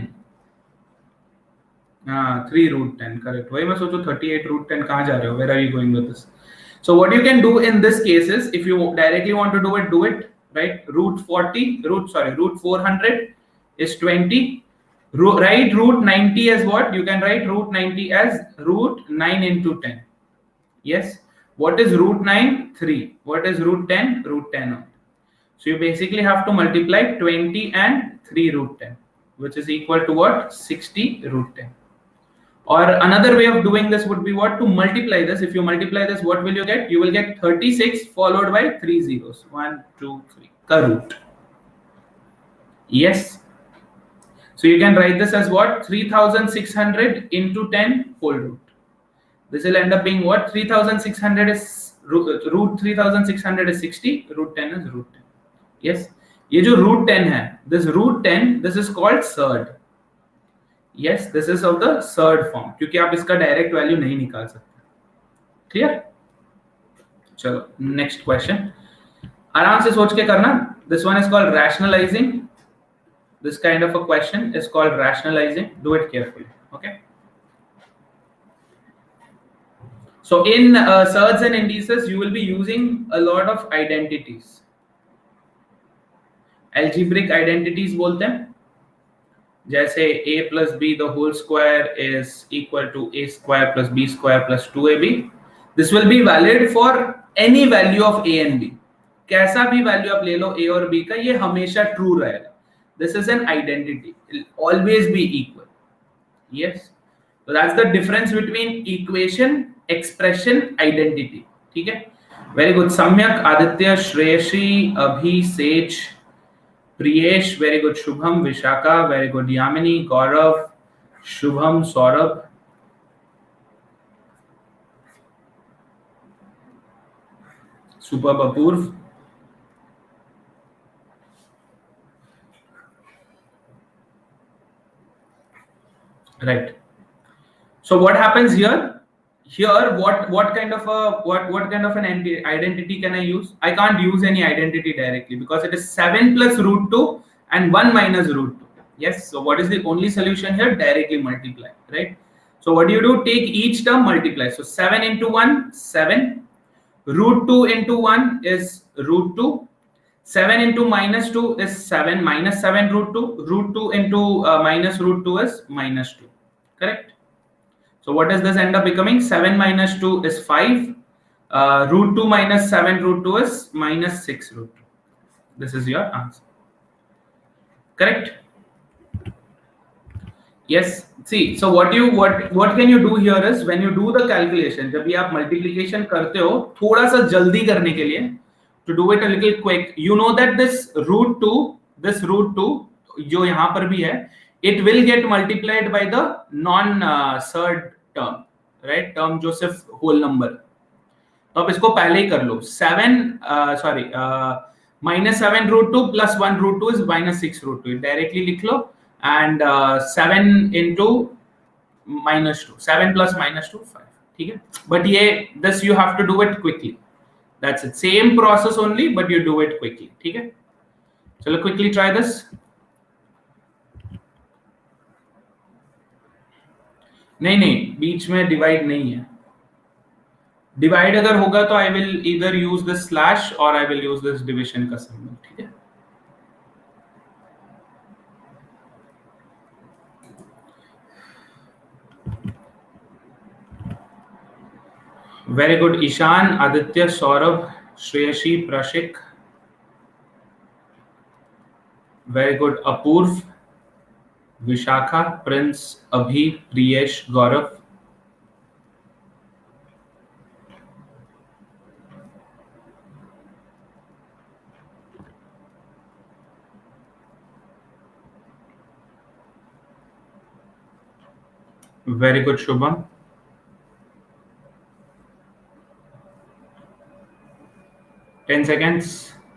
Ah, three root ten, correct. वही मैं सोचूं thirty-eight root ten कहाँ जा रहे हो? Where are you going with this? So what you can do in this case is, if you directly want to do it, do it, right? Root forty, root sorry, root four hundred is twenty. Ro write root ninety as what? You can write root ninety as root nine into ten. Yes. What is root nine? three. What is root ten? Root ten. So you basically have to multiply twenty and three root ten, which is equal to what? sixty root ten. Or another way of doing this would be what? To multiply this. If you multiply this, what will you get? You will get thirty-six followed by three zeros. one, two, three. Ka root. Yes. So you can write this as what? three thousand six hundred into ten whole root. This will end up being what? three thousand six hundred is root, root three thousand six hundred is sixty, root ten is root ten. Yes, ये जो root ten है, this root ten, this is called surd. Yes, this is of the surd form, क्योंकि आप इसका direct value नहीं निकाल सकते. Clear? चलो next question. आराम से सोच के करना. This one is called rationalizing. This kind of a question is called rationalizing. Do it carefully. Okay. So in uh, surds and indices, you will be using a lot of identities. Algebraic identities बोलते हैं, जैसे a plus b the whole square is equal to a square plus b square plus two a b. This will be valid for any value of a and b. कैसा भी value आप ले लो a और b का, ये हमेशा true रहेगा. This is an identity. It will always be equal. Yes. So that's the difference between equation, expression, identity. ठीक है? Very good. सम्यक, आदित्य, श्रेयसी, अभी, सेज, Priyesh, very good. Shubham, Vishakha, very good. Yamini, Gaurav, Shubham, Saurabh, super, Apurv, right. So what happens here? Here, what what kind of a what what kind of an identity can I use? I can't use any identity directly because it is seven plus root two and one minus root two. Yes. So what is the only solution here? Directly multiply, right? So what do you do? Take each term, multiply. So seven into one, seven. Root two into one is root two. seven into minus two is seven. Minus seven root two. Root two into uh, minus root two is minus two. Correct? So what does this end up becoming? seven minus two is five. Uh, root two minus seven root two is minus six root two. This is your answer. Correct? Yes. See, so what you what what can you do here is when you do the calculation, जब भी आप multiplication करते हो, थोड़ा सा जल्दी करने के लिए, to do it a little quick, you know that this root two, this root two जो यहाँ पर भी है, it will get multiplied by the non uh, surd term, right? Term जो सिर्फ whole number. तो आप इसको पहले ही कर लो. seven uh, sorry uh, minus seven root two plus one root two is minus six root two. Directly लिख लो and uh, seven into minus two. seven plus minus two, five. ठीक है? But ये this you have to do it quickly. That's it. Same process only, but you do it quickly. ठीक है? चलो quickly try this. नहीं नहीं, बीच में divide नहीं है. डिवाइड अगर होगा तो I will either use this slash और I will use this division का सिंबल. ठीक है. Very good Ishan, Aditya, Saurabh, Shreyasi, Prashik. Very good Apurv, Vishakha, Prince, Abhi, Priyesh, Gaurav. Very good Shubham. ten seconds.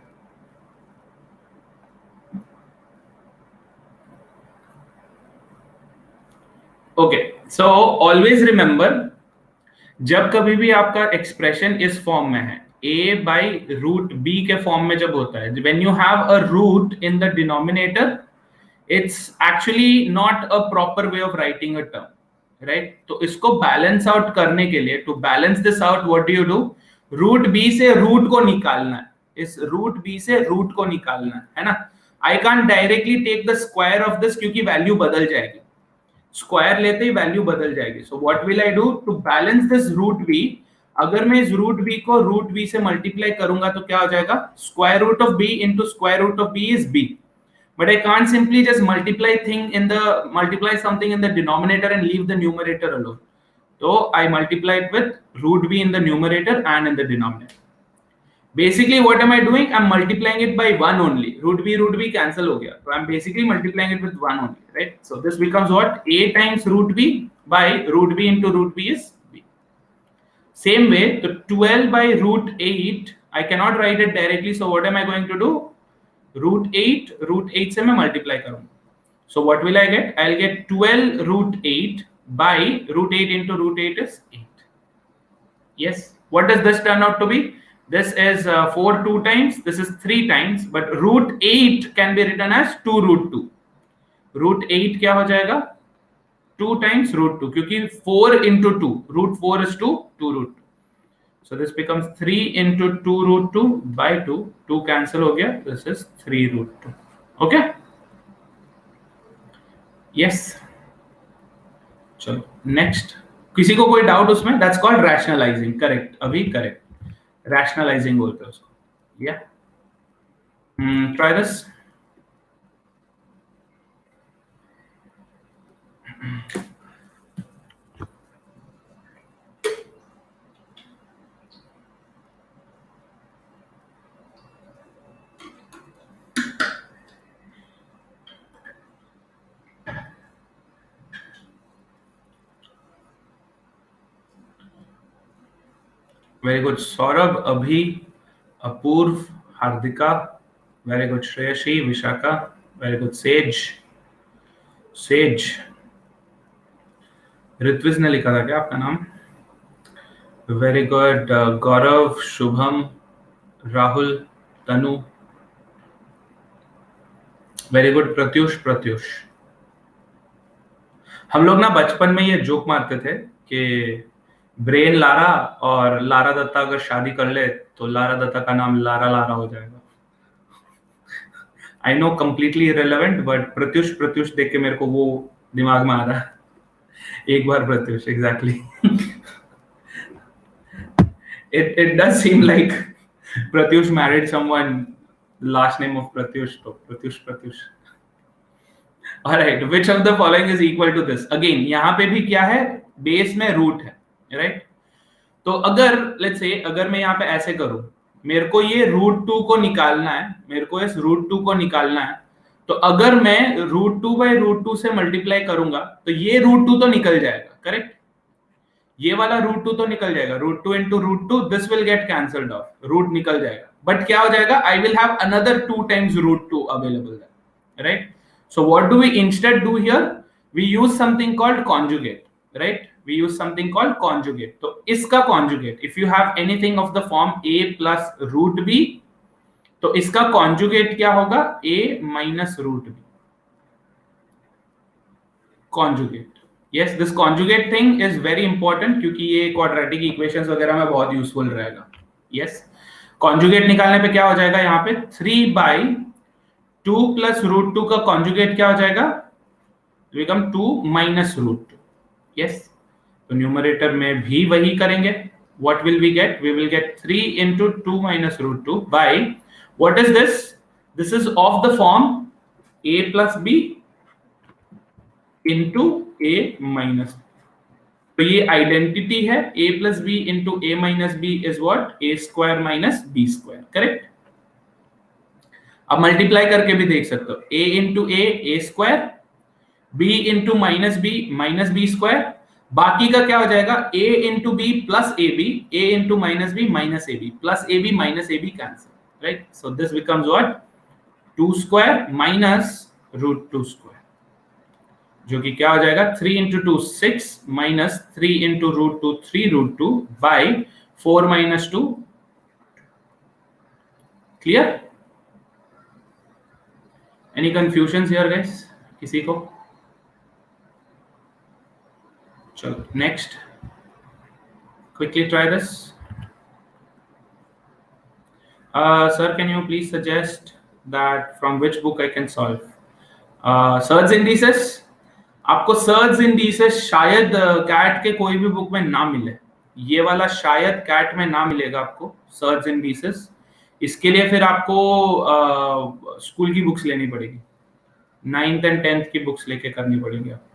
Okay, so always remember, जब कभी भी आपका एक्सप्रेशन इस फॉर्म में है, a बाई रूट b के फॉर्म में जब होता है, when you have a root in the denominator, it's actually not a proper way of writing a term, right. तो इसको बैलेंस आउट करने के लिए, to balance this out, what do you do? Root b से root को निकालना है. इस रूट b से रूट को निकालना है, है ना. I can't directly take the square of this, क्योंकि वैल्यू बदल जाएगी. स्क्वायर लेते ही वैल्यू बदल जाएगी. So what will I do to balance this root b? अगर मैं इस रूट b को रूट b से मल्टीप्लाई करूंगा तो क्या हो जाएगा? Square root of b into square root of b is b. But I can't simply just multiply thing in the multiply something in the denominator and leave the numerator alone. So I multiply it with root b in the numerator and in the denominator. Basically, what am I doing? I'm multiplying it by one only. Root b root b cancel हो गया. So I'm basically multiplying it with one only, right? So this becomes what? A times root b by root b into root b is b. Same way, the twelve by root eight, I cannot write it directly. So what am I going to do? Root eight, root eight से मैं multiply करूँगा. So what will I get? I'll get twelve root eight by root eight into root eight is eight. Yes. What does this turn out to be? This is uh, four two times. This is three times. But root eight can be written as two root two. Root eight क्या हो जाएगा? two times root two. क्योंकि four into two. Root four is two. two root two. So this becomes three into two root two by two. two cancel हो गया. This is three root two. Okay? Yes. चलो next. किसी को कोई doubt उसमें? That's called rationalizing. Correct. अभी correct. Rationalizing बोलते हैं उसको. Yeah. Hmm, try this. Very good, Saurabh, Abhi, Apurv, Hardika. Very good, Shreyashi, Vishaka. Very good, Sage. Sage. ऋत्विज ने लिखा था क्या आपका नाम? Very good, uh, Gaurav, Shubham, Rahul, Tanu. Very good, Pratyush, Pratyush. हम लोग ना बचपन में ये जोक मारते थे कि ब्रेन लारा और लारा दत्ता अगर शादी कर ले तो लारा दत्ता का नाम लारा लारा हो जाएगा. I know completely irrelevant, but Pratyush Pratyush देख के मेरे को वो दिमाग में आ रहा है. एक बार Pratyush, exactly. It it does seem like Pratyush married someone last name of Pratyush, तो Pratyush Pratyush. Alright, which of the following is equal to this? Again यहाँ पे भी क्या है? बेस में रूट है, राइट right? तो अगर लेट्स से अगर मैं यहाँ पे ऐसे करूं, मेरे को ये रूट टू को निकालना है, मेरे को इस रूट टू को निकालना है, तो अगर मैं root two by root two से मल्टीप्लाई करूंगा तो ये रूट टू तो निकल जाएगा, करेक्ट. ये वाला रूट टू तो निकल जाएगा. Root two into root two, this will get cancelled off, root निकल जाएगा. बट क्या हो जाएगा? I will have another two times root two available, right. So what do we instead do here? We use something called conjugate, right. We use something called conjugate. तो इसका conjugate, if you have anything of the form a plus root b, तो इसका conjugate क्या होगा, a minus root b conjugate. Yes, this conjugate thing is very important क्योंकि ये quadratic equations वगैरह में बहुत यूजफुल रहेगा। यस, कॉन्जुगेट निकालने पे क्या हो जाएगा, यहाँ पे three by two plus root two का कॉन्जुगेट क्या हो जाएगा, become two minus root two. Yes, तो न्यूमरेटर में भी वही करेंगे। What will we get? We will get three into two minus root two by, what is this? This is of the form a plus b into a minus b. तो ये identity है, a plus b into a minus b is what? A square minus b square, correct? अब multiply करके भी देख सकते हो, a into a a square, b into minus b minus b square, बाकी का क्या हो जाएगा, a into b plus a b, a into minus b minus a b, plus a b minus a b cancel, right? So this becomes what, two square minus root two square, जो कि क्या हो जाएगा, three into two six minus three into root two three root two by four minus two. Clear? Any confusion here guys, किसी को? चलो next, quickly try this. Uh, sir, can you please suggest that from which book I can solve? Uh, Surds indices. आपको surds indices शायद CAT uh, के कोई भी book में ना मिले, ये वाला शायद कैट में ना मिलेगा आपको सर्ड्स इंडिसेस। इसके लिए फिर आपको स्कूल uh, की बुक्स लेनी पड़ेगी, नाइन्थ एंड टेंथ की बुक्स लेके करनी पड़ेगी आपको।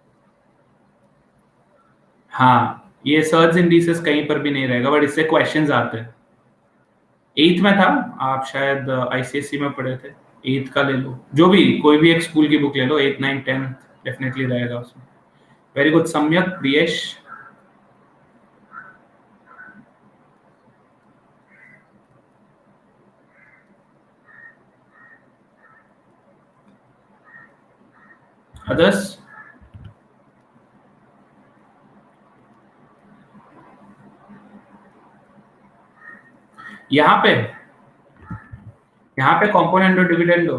हाँ, ये सर्च इंडिसेस कहीं पर भी नहीं रहेगा, बट इससे क्वेश्चंस आते हैं। एथ में था, आप शायद आईसीएसई में पढ़े थे, एथ का ले लो, जो भी कोई भी एक स्कूल की बुक ले लो, एथ नाइन टेंथ डेफिनेटली रहेगा उसमें। वेरी गुड सम्यक प्रियेश। अदर्स? यहां पे यहां पे कॉम्पोनेंट और डिविडेंड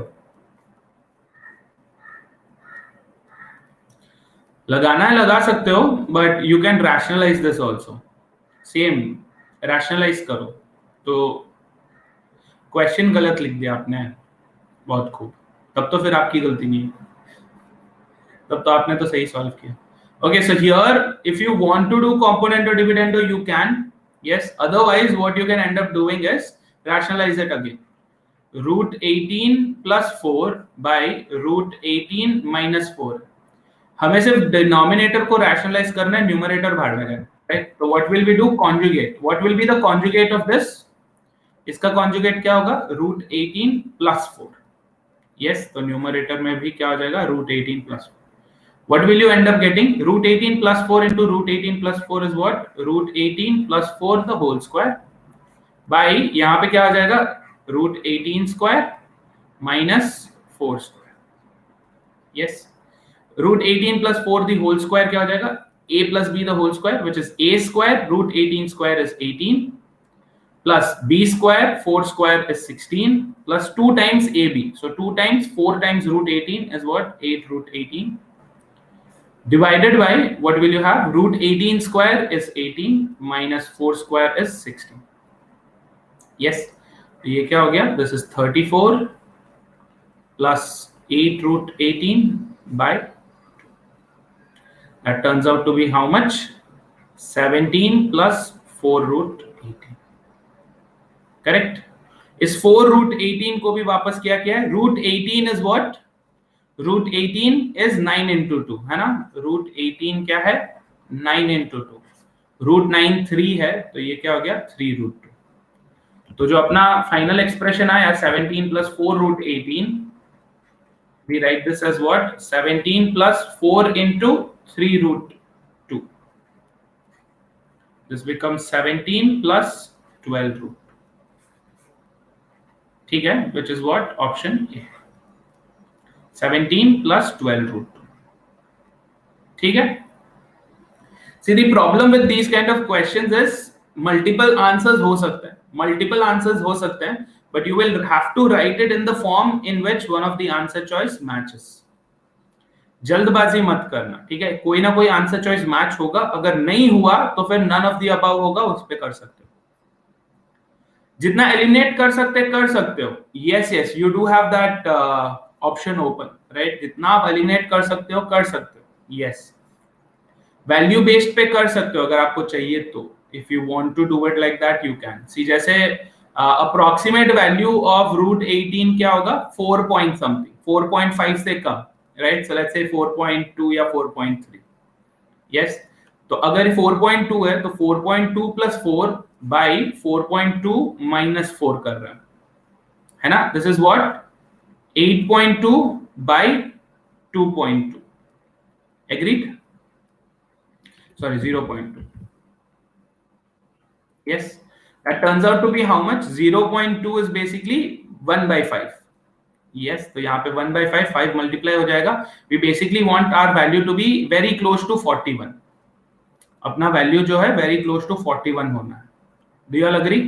लगाना है, लगा सकते हो, but you can rationalise this also. Same rationalise करो। तो क्वेश्चन गलत लिख दिया आपने, बहुत खूब, तब तो फिर आपकी गलती नहीं है, तब तो आपने तो सही सॉल्व किया। Okay, so here if you want to do component और dividend you can, yes, otherwise what you can end up doing is rationalize it again. Root eighteen plus four by root eighteen minus four. हमें सिर्फ denominator को rationalise करना है, numerator बाहर में है, right? तो what will we do, conjugate. What will be the conjugate of this? इसका कॉन्जुगेट क्या होगा, root eighteen plus four. Yes, तो न्यूमरेटर में भी क्या हो जाएगा, root eighteen plus four. What will you end up getting? Root eighteen plus four into root eighteen plus four is what? Root eighteen plus four the whole square by, यहाँ पे क्या आ जाएगा, root eighteen square minus four square. Yes, root eighteen plus four the whole square क्या हो जाएगा, a plus b the whole square, which is a square, root eighteen square is eighteen, plus b square, four square is sixteen, plus two times ab. So two times four times root eighteen is what? eight root eighteen. Divided by, what will you have, root eighteen square is eighteen minus four square is sixteen. Yes, तो ये क्या हो गया, this is thirty-four plus eight root eighteen by, that turns out to be how much, seventeen plus four root eighteen. Correct? इस four root eighteen को भी वापस क्या किया है, root eighteen is what, root eighteen is nine into two, है ना? Root eighteen क्या है, nine into two, root nine three है, तो ये क्या हो गया, थ्री रूट टू। तो जो अपना फाइनल एक्सप्रेशन आया seventeen plus four root eighteen, we write this as what, seventeen plus four into three root two, this becomes seventeen plus twelve root, ठीक है, which is what, option A, seventeen plus twelve root two. ठीक है? See, the problem with these kind of questions is multiple answers हो सकते हैं, multiple answers हो सकते हैं, but you will have to write it in the form in which one of the answer choice matches. जल्दबाजी मत करना, ठीक है? कोई ना कोई आंसर चॉइस मैच होगा, अगर नहीं हुआ तो फिर none of the above होगा, उस पे कर सकते हो. जितना एलिमिनेट कर सकते कर सकते हो. Yes, yes, you do have that uh, option open, right? जितना आप एलिमिनेट कर सकते हो कर सकते हो. Yes. वैल्यू बेस्ड पे कर सकते हो अगर आपको चाहिए तो. If you want to do it like that, you can. See, जैसे approximate value of root eighteen क्या होगा? Four point something, four point five से कम, right? So let's say four point two या फोर पॉइंट थ्री. यस, तो अगर four point two है तो four point two plus four by four point two minus four कर रहे हैं, है ना? This is what? Eight point two by two point two. Agreed? Sorry, zero point two. Yes, that turns out to be how much? zero point two is basically one by five. Yes, तो यहाँ पे one by five, five multiply हो जाएगा. We basically want our value to be very close to forty-one. अपना value जो है very close to forty-one होना है. Do you all agree?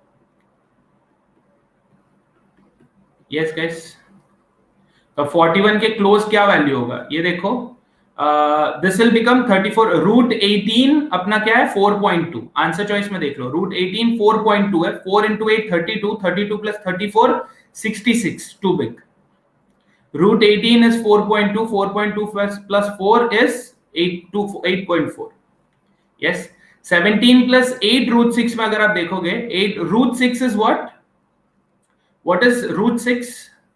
Yes, guys. तो forty-one के close क्या value होगा? ये देखो. Uh, this will become thirty-four. Root eighteen अपना क्या है? Four point two. Answer choice में देख लो, root eighteen four point two है. Four into eight thirty two, thirty two plus thirty-four sixty six. too big. Root eighteen is four point two, four point two plus plus four is eight point four. Yes, seventeen plus eight root six में अगर आप देखोगे, eight root six is what? What is root six?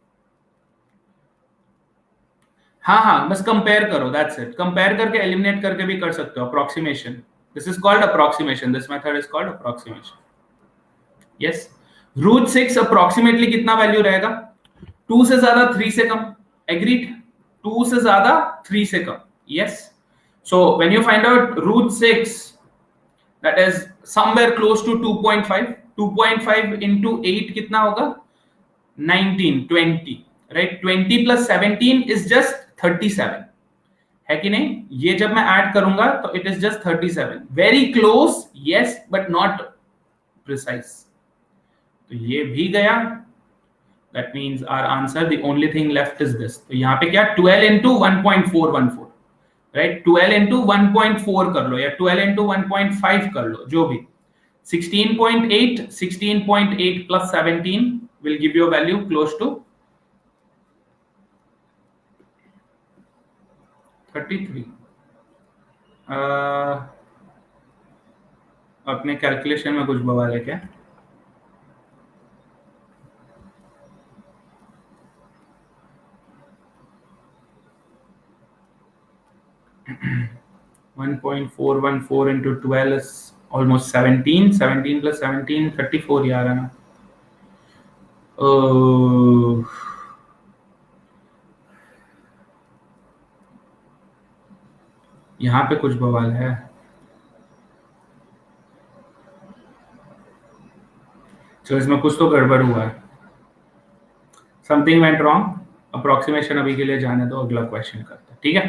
हाँ हाँ, बस compare करो, that's it. Compare करके eliminate करके भी कर सकते हो. Approximation. This is called approximation. This method is called approximation. Yes, root six approximately कितना वैल्यू रहेगा? टू से ज्यादा, थ्री से कम. एग्रीड? टू से ज्यादा, थ्री से कम. Yes, so when you find out root six, that is somewhere close to two point five. Two point five into eight कितना होगा? Nineteen, twenty, right? Twenty plus seventeen is just thirty-seven, है कि नहीं? ये जब मैं ऐड करूंगा तो it is just thirty-seven. Very close, yes, but not precise. तो ये भी गया. That means our answer, the only thing left is this. तो यहाँ पे क्या? Twelve into one point four one four, right? Twelve into one point four कर लो या twelve into one point five कर लो, जो भी. Sixteen point eight, sixteen point eight plus seventeen will give you a value close to thirty-three. uh, अपने calculation में कुछ बवाल है क्या? one point four one four into twelve is almost seventeen. seventeen plus seventeen, thirty-four यार है ना. uh, यहाँ पे कुछ बवाल है. तो इसमें कुछ तो गड़बड़ हुआ है. Something went wrong. अप्रोक्सीमेशन अभी के लिए जाने दो, अगला क्वेश्चन करते हैं, ठीक है?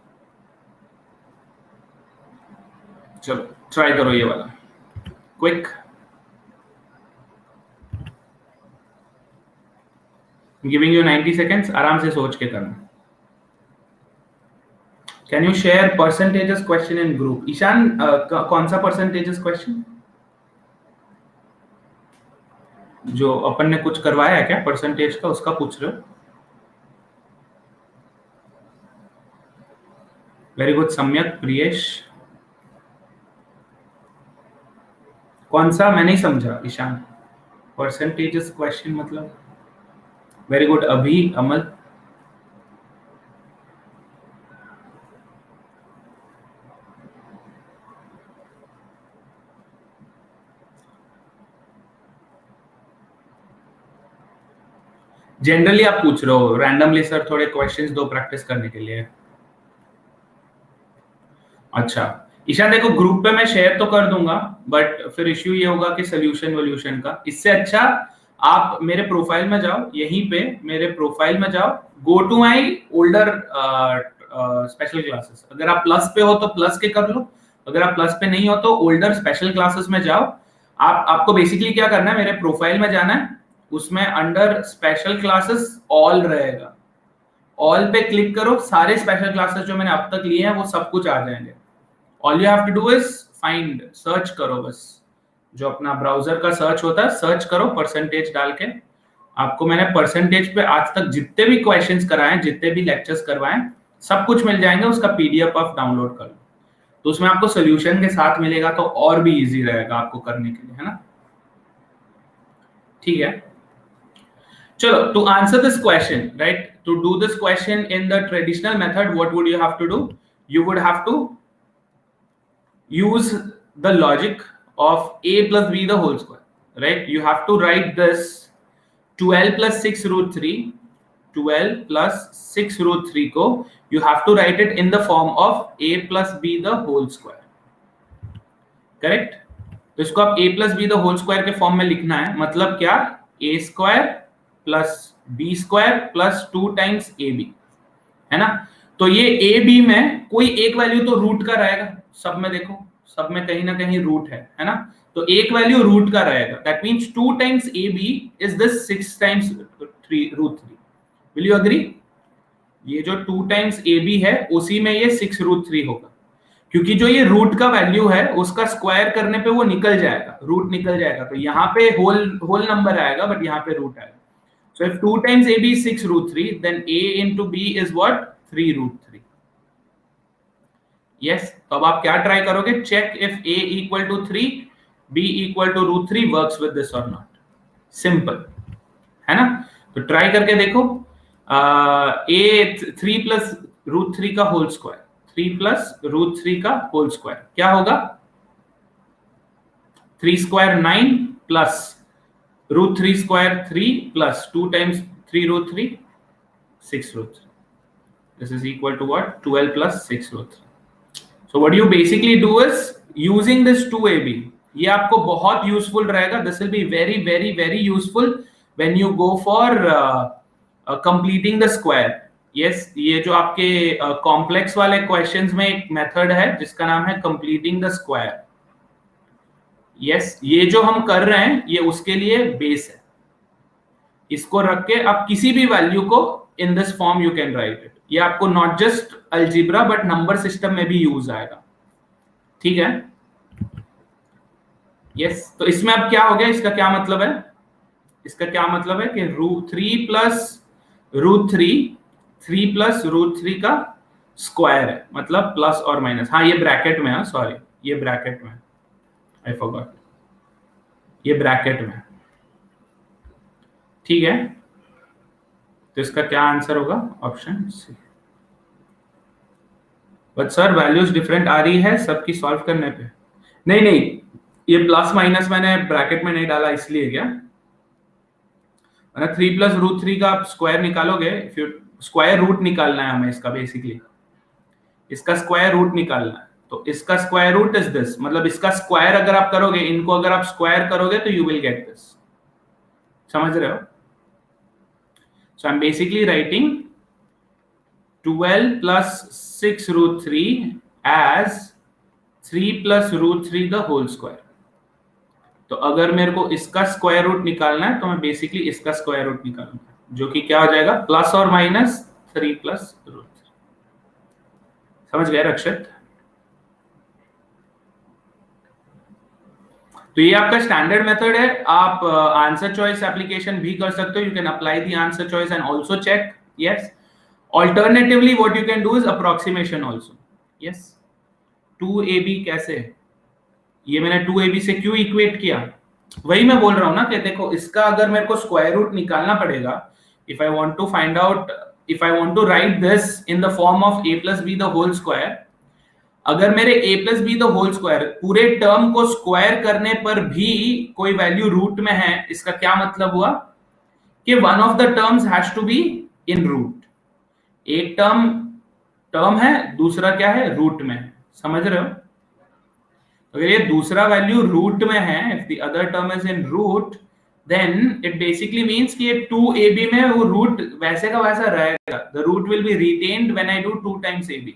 चलो ट्राई करो ये वाला. Quick. Giving you ninety seconds, आराम से सोच के करना. Can you share percentages question in group? Ishan, uh, कौन सा percentages question? जो अपन ने कुछ करवाया है क्या परसेंटेज का, उसका पूछ रहे हो? वेरी गुड सम्यक. प्रियेश, कौन सा? मैं नहीं समझा ईशान. परसेंटेजेस क्वेश्चन मतलब? Very good. अभी, अमल. जनरली आप पूछ रहे हो, रैंडमली सर थोड़े क्वेश्चंस दो प्रैक्टिस करने के लिए. अच्छा ईशान, देखो ग्रुप पे मैं शेयर तो कर दूंगा, बट फिर इश्यू ये होगा कि सोल्यूशन वोल्यूशन का. इससे अच्छा आप मेरे प्रोफाइल में जाओ, यहीं पे मेरे प्रोफाइल में जाओ, go to my older special classes. अगर आप प्लस पे हो तो प्लस के कर लो, अगर आप प्लस पे नहीं हो तो ओल्डर स्पेशल क्लासेस में जाओ. आप आपको बेसिकली क्या करना है, मेरे प्रोफाइल में जाना है, उसमें अंडर स्पेशल क्लासेस ऑल रहेगा, ऑल पे क्लिक करो, सारे स्पेशल क्लासेस जो मैंने अब तक लिए हैं वो सब कुछ आ जाएंगे। All you have to do is find, search करो, बस जो अपना ब्राउजर का सर्च होता है सर्च करो परसेंटेज डाल के। आपको मैंने परसेंटेज पे आज तक जितने भी क्वेश्चंस कराए, जितने भी लेक्चर्स करवाए, सब कुछ मिल जाएंगे, उसका पीडीएफ आप डाउनलोड कर लो, तो उसमें आपको सोल्यूशन के साथ मिलेगा, तो और भी इजी रहेगा आपको करने के लिए, है ना। ठीक है, चलो, to answer this question, right, to do this question in the traditional method, what would you have to do? You would have to use the logic of a plus b the whole square, right? You have to write this twelve plus six root three, twelve plus six root three को you have to write it in the form of a plus b the whole square, correct? तो इसको आप a plus b the whole square के form में लिखना है, मतलब क्या, a square plus b square plus two times ab, है ना। तो ये a b में कोई एक वैल्यू तो रूट का रहेगा, सब में देखो, सब में कहीं ना कहीं रूट है, है ना, तो एक वैल्यू रूट का रहेगा, that means two times ab is this six times three root three, will you agree? ये जो टू टाइम्स ab है उसी में ये सिक्स रूट थ्री होगा, क्योंकि जो ये रूट का वैल्यू है उसका स्क्वायर करने पे वो निकल जाएगा, रूट निकल जाएगा, तो यहाँ पे होल होल नंबर आएगा, बट यहाँ पे रूट आएगा। So if two times ab is six root three, then a into b is what? Three root three. Yes, तो अब आप क्या ट्राई करोगे? Check if a equal to three, b equal to root three works with this और not. Simple है ना, तो try करके देखो। a three plus root three का whole square, three plus root three का होल स्क्वायर क्या होगा? Three square nine plus root three square three plus two times three root three, six root three. This is equal to what? twelve plus six root three. So what you basically do is using this two a b, ये आपको बहुत useful रहेगा। This will be very very very useful when you go for uh, uh, completing the square. Yes, ये जो आपके complex uh, वाले questions में एक मेथड है जिसका नाम है completing the square. Yes, ये जो हम कर रहे हैं ये उसके लिए बेस है। इसको रख के आप किसी भी वैल्यू को in this form you can write it. ये आपको not just algebra but number system में भी यूज आएगा, ठीक है। यस yes, तो इसमें अब क्या हो गया, इसका क्या मतलब है? इसका क्या मतलब है कि root three plus root three, three plus root three का स्क्वायर है, मतलब प्लस और माइनस। हाँ, ये ब्रैकेट में है, सॉरी, ये ब्रैकेट में, आई फॉरगॉट, ये ब्रैकेट में, ठीक है। तो इसका क्या आंसर होगा? Option C. But sir values different आ रही है सबकी सॉल्व करने पे। नहीं नहीं, ये प्लस माइनस मैंने ब्रैकेट में नहीं डाला इसलिए क्या, थ्री प्लस रूट थ्री का आप स्क्वायर निकालोगे, फिर स्क्वायर रूट निकालना है हमें इसका, बेसिकली इसका स्क्वायर रूट निकालना है, तो इसका स्क्वायर रूट इज दिस, मतलब इसका स्क्वायर अगर आप करोगे, इनको अगर आप स्क्वायर करोगे तो यू विल गेट दिस, समझ रहे हो? So I'm basically writing twelve plus six root three as three plus root three the whole square. तो अगर मेरे को इसका स्क्वायर रूट निकालना है तो मैं बेसिकली इसका स्क्वायर रूट निकालूंगा, जो कि क्या हो जाएगा? प्लस और minus three plus root three. समझ गए रक्षित? तो ये आपका स्टैंडर्ड मेथड है। आप आंसर चॉइस एप्लीकेशन भी कर सकते हो, you can apply the answer choice and also check. Yes, alternatively what you can do is approximation also. Yes, two A b कैसे, ये मैंने टू ए बी से क्यों इक्वेट किया, वही मैं बोल रहा हूं ना कि देखो इसका अगर मेरे को स्क्वायर रूट निकालना पड़ेगा, if I want to find out, if I want to write this in the form of a plus b the whole square, अगर मेरे a plus b the whole square पूरे टर्म को square करने पर भी कोई वैल्यू रूट में है, इसका क्या मतलब हुआ कि one of the terms has to be in root. एक टर्म टर्म है, दूसरा क्या है? रूट में है। समझ रहे हो? अगर ये दूसरा वैल्यू रूट में है, if the other term is in root, then it basically means कि ये टू ए बी में वो रूट वैसे का वैसा रहेगा, the root will be retained when I do two times a b.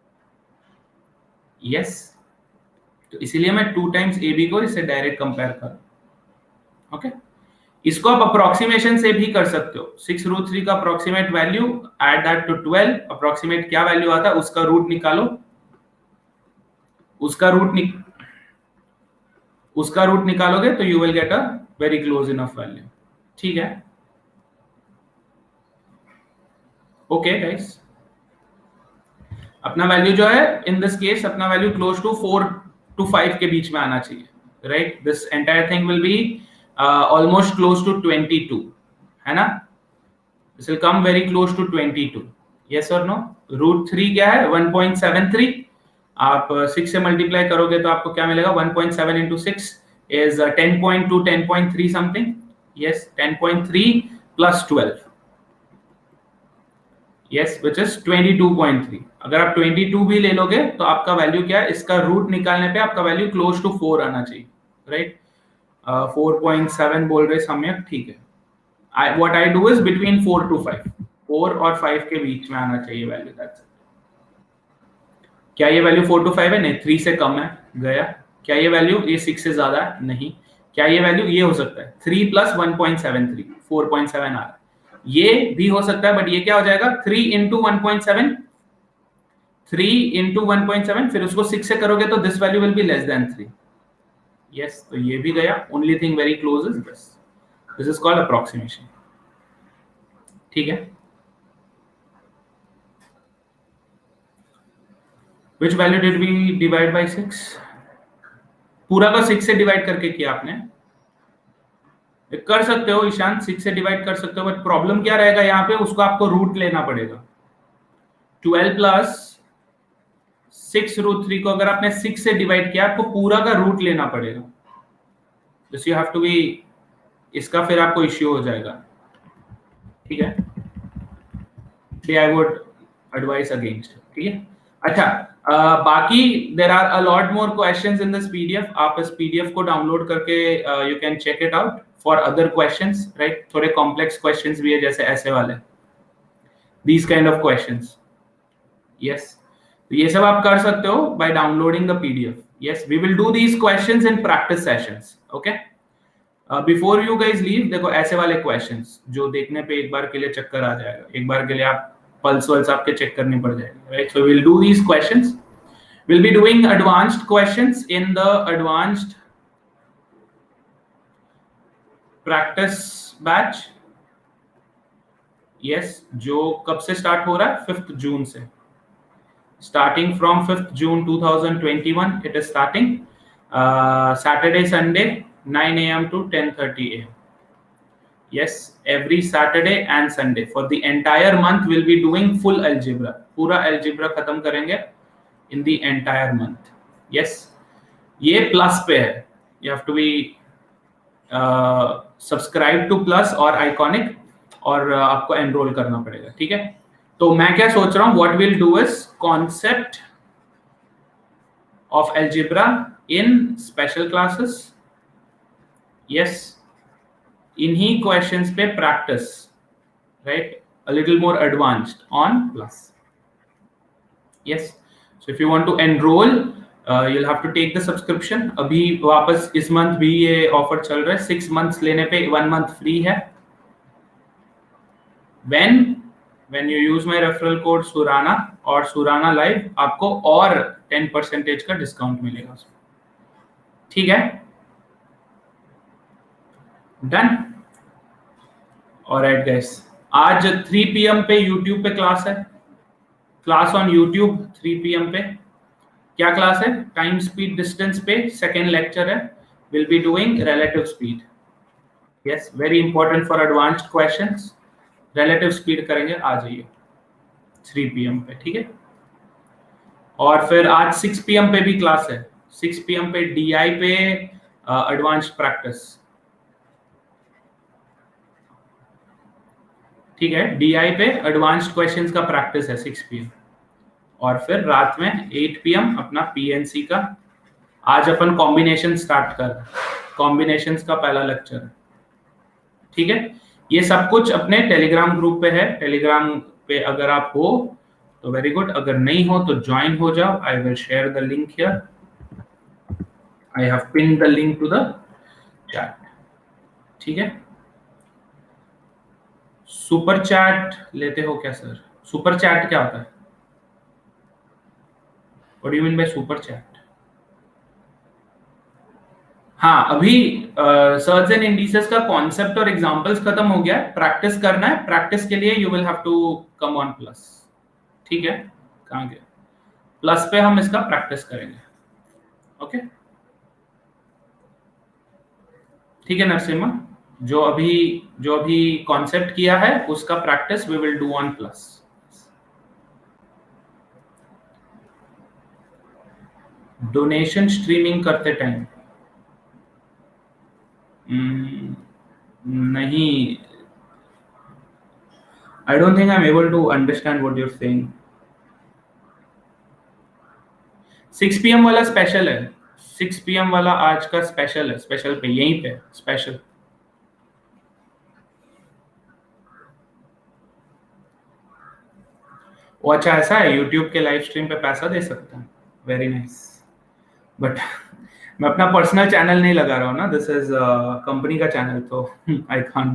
Yes yes. तो इसीलिए मैं टू टाइम्स ए बी को इससे डायरेक्ट कंपेयर करूं। ओके, इसको आप अप्रोक्सीमेशन से भी कर सकते हो। सिक्स रूट थ्री का approximate value, add that to twelve, approximate क्या वैल्यू आता है उसका रूट निकालो, उसका रूट नि, उसका रूट निकालोगे तो you will get a very close enough value. ठीक है, ओके गाइस, अपना वैल्यू जो है इन दिस केस अपना value close to four to five के बीच में आना चाहिए, right. This entire thing will be almost close to twenty two, है ना। This will come very close to twenty two, yes और नो। रूट थ्री क्या है, वन पॉइंट सेवन थ्री, आप सिक्स से मल्टीप्लाई करोगे तो आपको क्या मिलेगा, one point seven into six is ten point two, ten point three something, yes, ten point three plus twelve, yes, which is twenty two point three. अगर आप ट्वेंटी टू भी ले लोगे तो आपका वैल्यू क्या है, इसका रूट निकालने पे आपका वैल्यू क्लोज टू फोर आना चाहिए, राइट। फोर पॉइंट सेवन बोल रहे सम्यक, ठीक है। I, what I do is between four to five, four और फाइव के बीच में आना चाहिए वैल्यू, दैट्स इट। क्या ये वैल्यू फोर टू फाइव है? नहीं, थ्री से कम है, गया। क्या ये वैल्यू ये सिक्स से ज्यादा है? नहीं। क्या ये वैल्यू ये हो सकता है, three plus one point seven three, four point seven आ रहा है, ये भी हो सकता है, बट ये क्या हो जाएगा, three into one point seven, three into one point seven, फिर उसको सिक्स से करोगे तो this value will be less than three, yes, तो ये भी गया। Only thing very close is this, this is called approximation, ठीक है। Which value did we divide by six? पूरा का सिक्स से डिवाइड करके किया आपने, कर सकते हो ईशान, सिक्स से डिवाइड कर सकते हो, बट प्रॉब्लम क्या रहेगा यहाँ पे, उसको आपको रूट लेना पड़ेगा। Twelve plus six root three को अगर आपने सिक्स से डिवाइड किया, आपको पूरा का रूट लेना पड़ेगा, this you have to be, इसका फिर आपको इश्यू हो जाएगा, ठीक है। आई वुड एडवाइस अगेंस्ट, ठीक है। अच्छा, uh, बाकी there are a lot more questions in this PDF, आप इस पीडीएफ को डाउनलोड करके you can check it out for other questions, right. थोड़े कॉम्प्लेक्स क्वेश्चंस भी है, जैसे ऐसे वाले, these kind of questions, yes, ये सब आप कर सकते हो by downloading the PDF, yes. We will do these questions in practice sessions, okay. Before you guys leave, देखो ऐसे वाले क्वेश्चंस जो देखने पे एक बार के लिए चक्कर आ जाएगा, एक बार के लिए आप पल्स वल्स आपके चेक करनी पड़ जाएगी, right. So will do these questions, will be doing advanced questions in the advanced practice batch, yes, जो कब से स्टार्ट हो रहा है, फिफ्थ जून से, starting from fifth June two thousand twenty one, it is starting Saturday Sunday nine a m to ten thirty a m, yes, every Saturday and Sunday for the entire month we'll be doing full algebra, पूरा algebra खत्म करेंगे in the entire month, yes। ये plus पे है, you have to be uh, subscribe to plus और iconic, और uh, आपको enroll करना पड़ेगा, ठीक है। तो मैं क्या सोच रहा हूँ, what we'll do is concept of algebra in special classes, yes, इन्हीं क्वेश्चंस पे practice, right, a little more advanced on plus, yes। so if you want to enroll, uh, you'll have to take the subscription। अभी वापस इस month भी ये offer चल रहा है, सिक्स मंथ्स लेने पे वन मंथ फ्री है। when when you use my referral code Surana और सुराना लाइव, आपको और टेन परसेंटेज का डिस्काउंट मिलेगा, ठीक है, डन। ऑलराइट गाइस, आज थ्री पी एम पे यूट्यूब पे क्लास है, class on YouTube three p m पे। क्या क्लास है, टाइम स्पीड डिस्टेंस पे सेकेंड लेक्चर है, will be doing relative speed, yes, very important for advanced questions, relative speed करेंगे, आ जाइए थ्री पी एम पे, ठीक है। और फिर आज सिक्स पी एम पे भी क्लास है, सिक्स पी एम पे डी आई पे एडवांस्ड प्रैक्टिस, ठीक है, डीआई पे एडवांस्ड क्वेश्चंस का प्रैक्टिस है सिक्स पी एम। और फिर रात में एट पी एम अपना पीएनसी का, आज अपन कॉम्बिनेशन स्टार्ट कर, कॉम्बिनेशंस का पहला लेक्चर, ठीक है। ये सब कुछ अपने टेलीग्राम ग्रुप पे है, टेलीग्राम पे अगर आप हो तो वेरी गुड, अगर नहीं हो तो ज्वाइन हो जाओ। I will share the link here, I have pin the link to the chat, ठीक है। सुपर चैट लेते हो क्या सर? सुपर चैट क्या होता है? What do you mean by super chat? हाँ, अभी सर्च एंड इंडिसेस का कॉन्सेप्ट और एग्जांपल्स खत्म हो गया है, प्रैक्टिस करना है। प्रैक्टिस के लिए you will have to come on plus. ठीक है, कहाँ गया? प्लस पे हम इसका प्रैक्टिस करेंगे। ओके, ठीक है नरसिम्हा, जो अभी जो अभी कॉन्सेप्ट किया है उसका practice we will do on plus. Donation streaming करते टाइम नहीं, I don't think I'm able to understand what you're saying. Six p m वाला स्पेशल है, सिक्स पी एम वाला आज का स्पेशल है, स्पेशल पे यहीं पे स्पेशल। वो अच्छा ऐसा है, YouTube के लाइव स्ट्रीम पे पैसा दे सकता हूँ, वेरी नाइस। बट मैं अपना पर्सनल चैनल नहीं लगा रहा हूँ ना, दिस इज कंपनी का चैनल, तो I can't.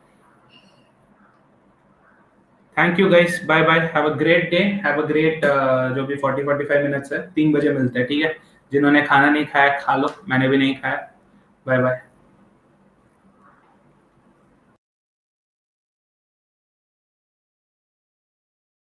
Thank you guys, bye bye, have a great day, have a great जो भी फोर्टी फोर्टी फाइव मिनट्स है, तीन बजे मिलते हैं, ठीक है? जिन्होंने खाना नहीं खाया खा लो, मैंने भी नहीं खाया। Bye bye.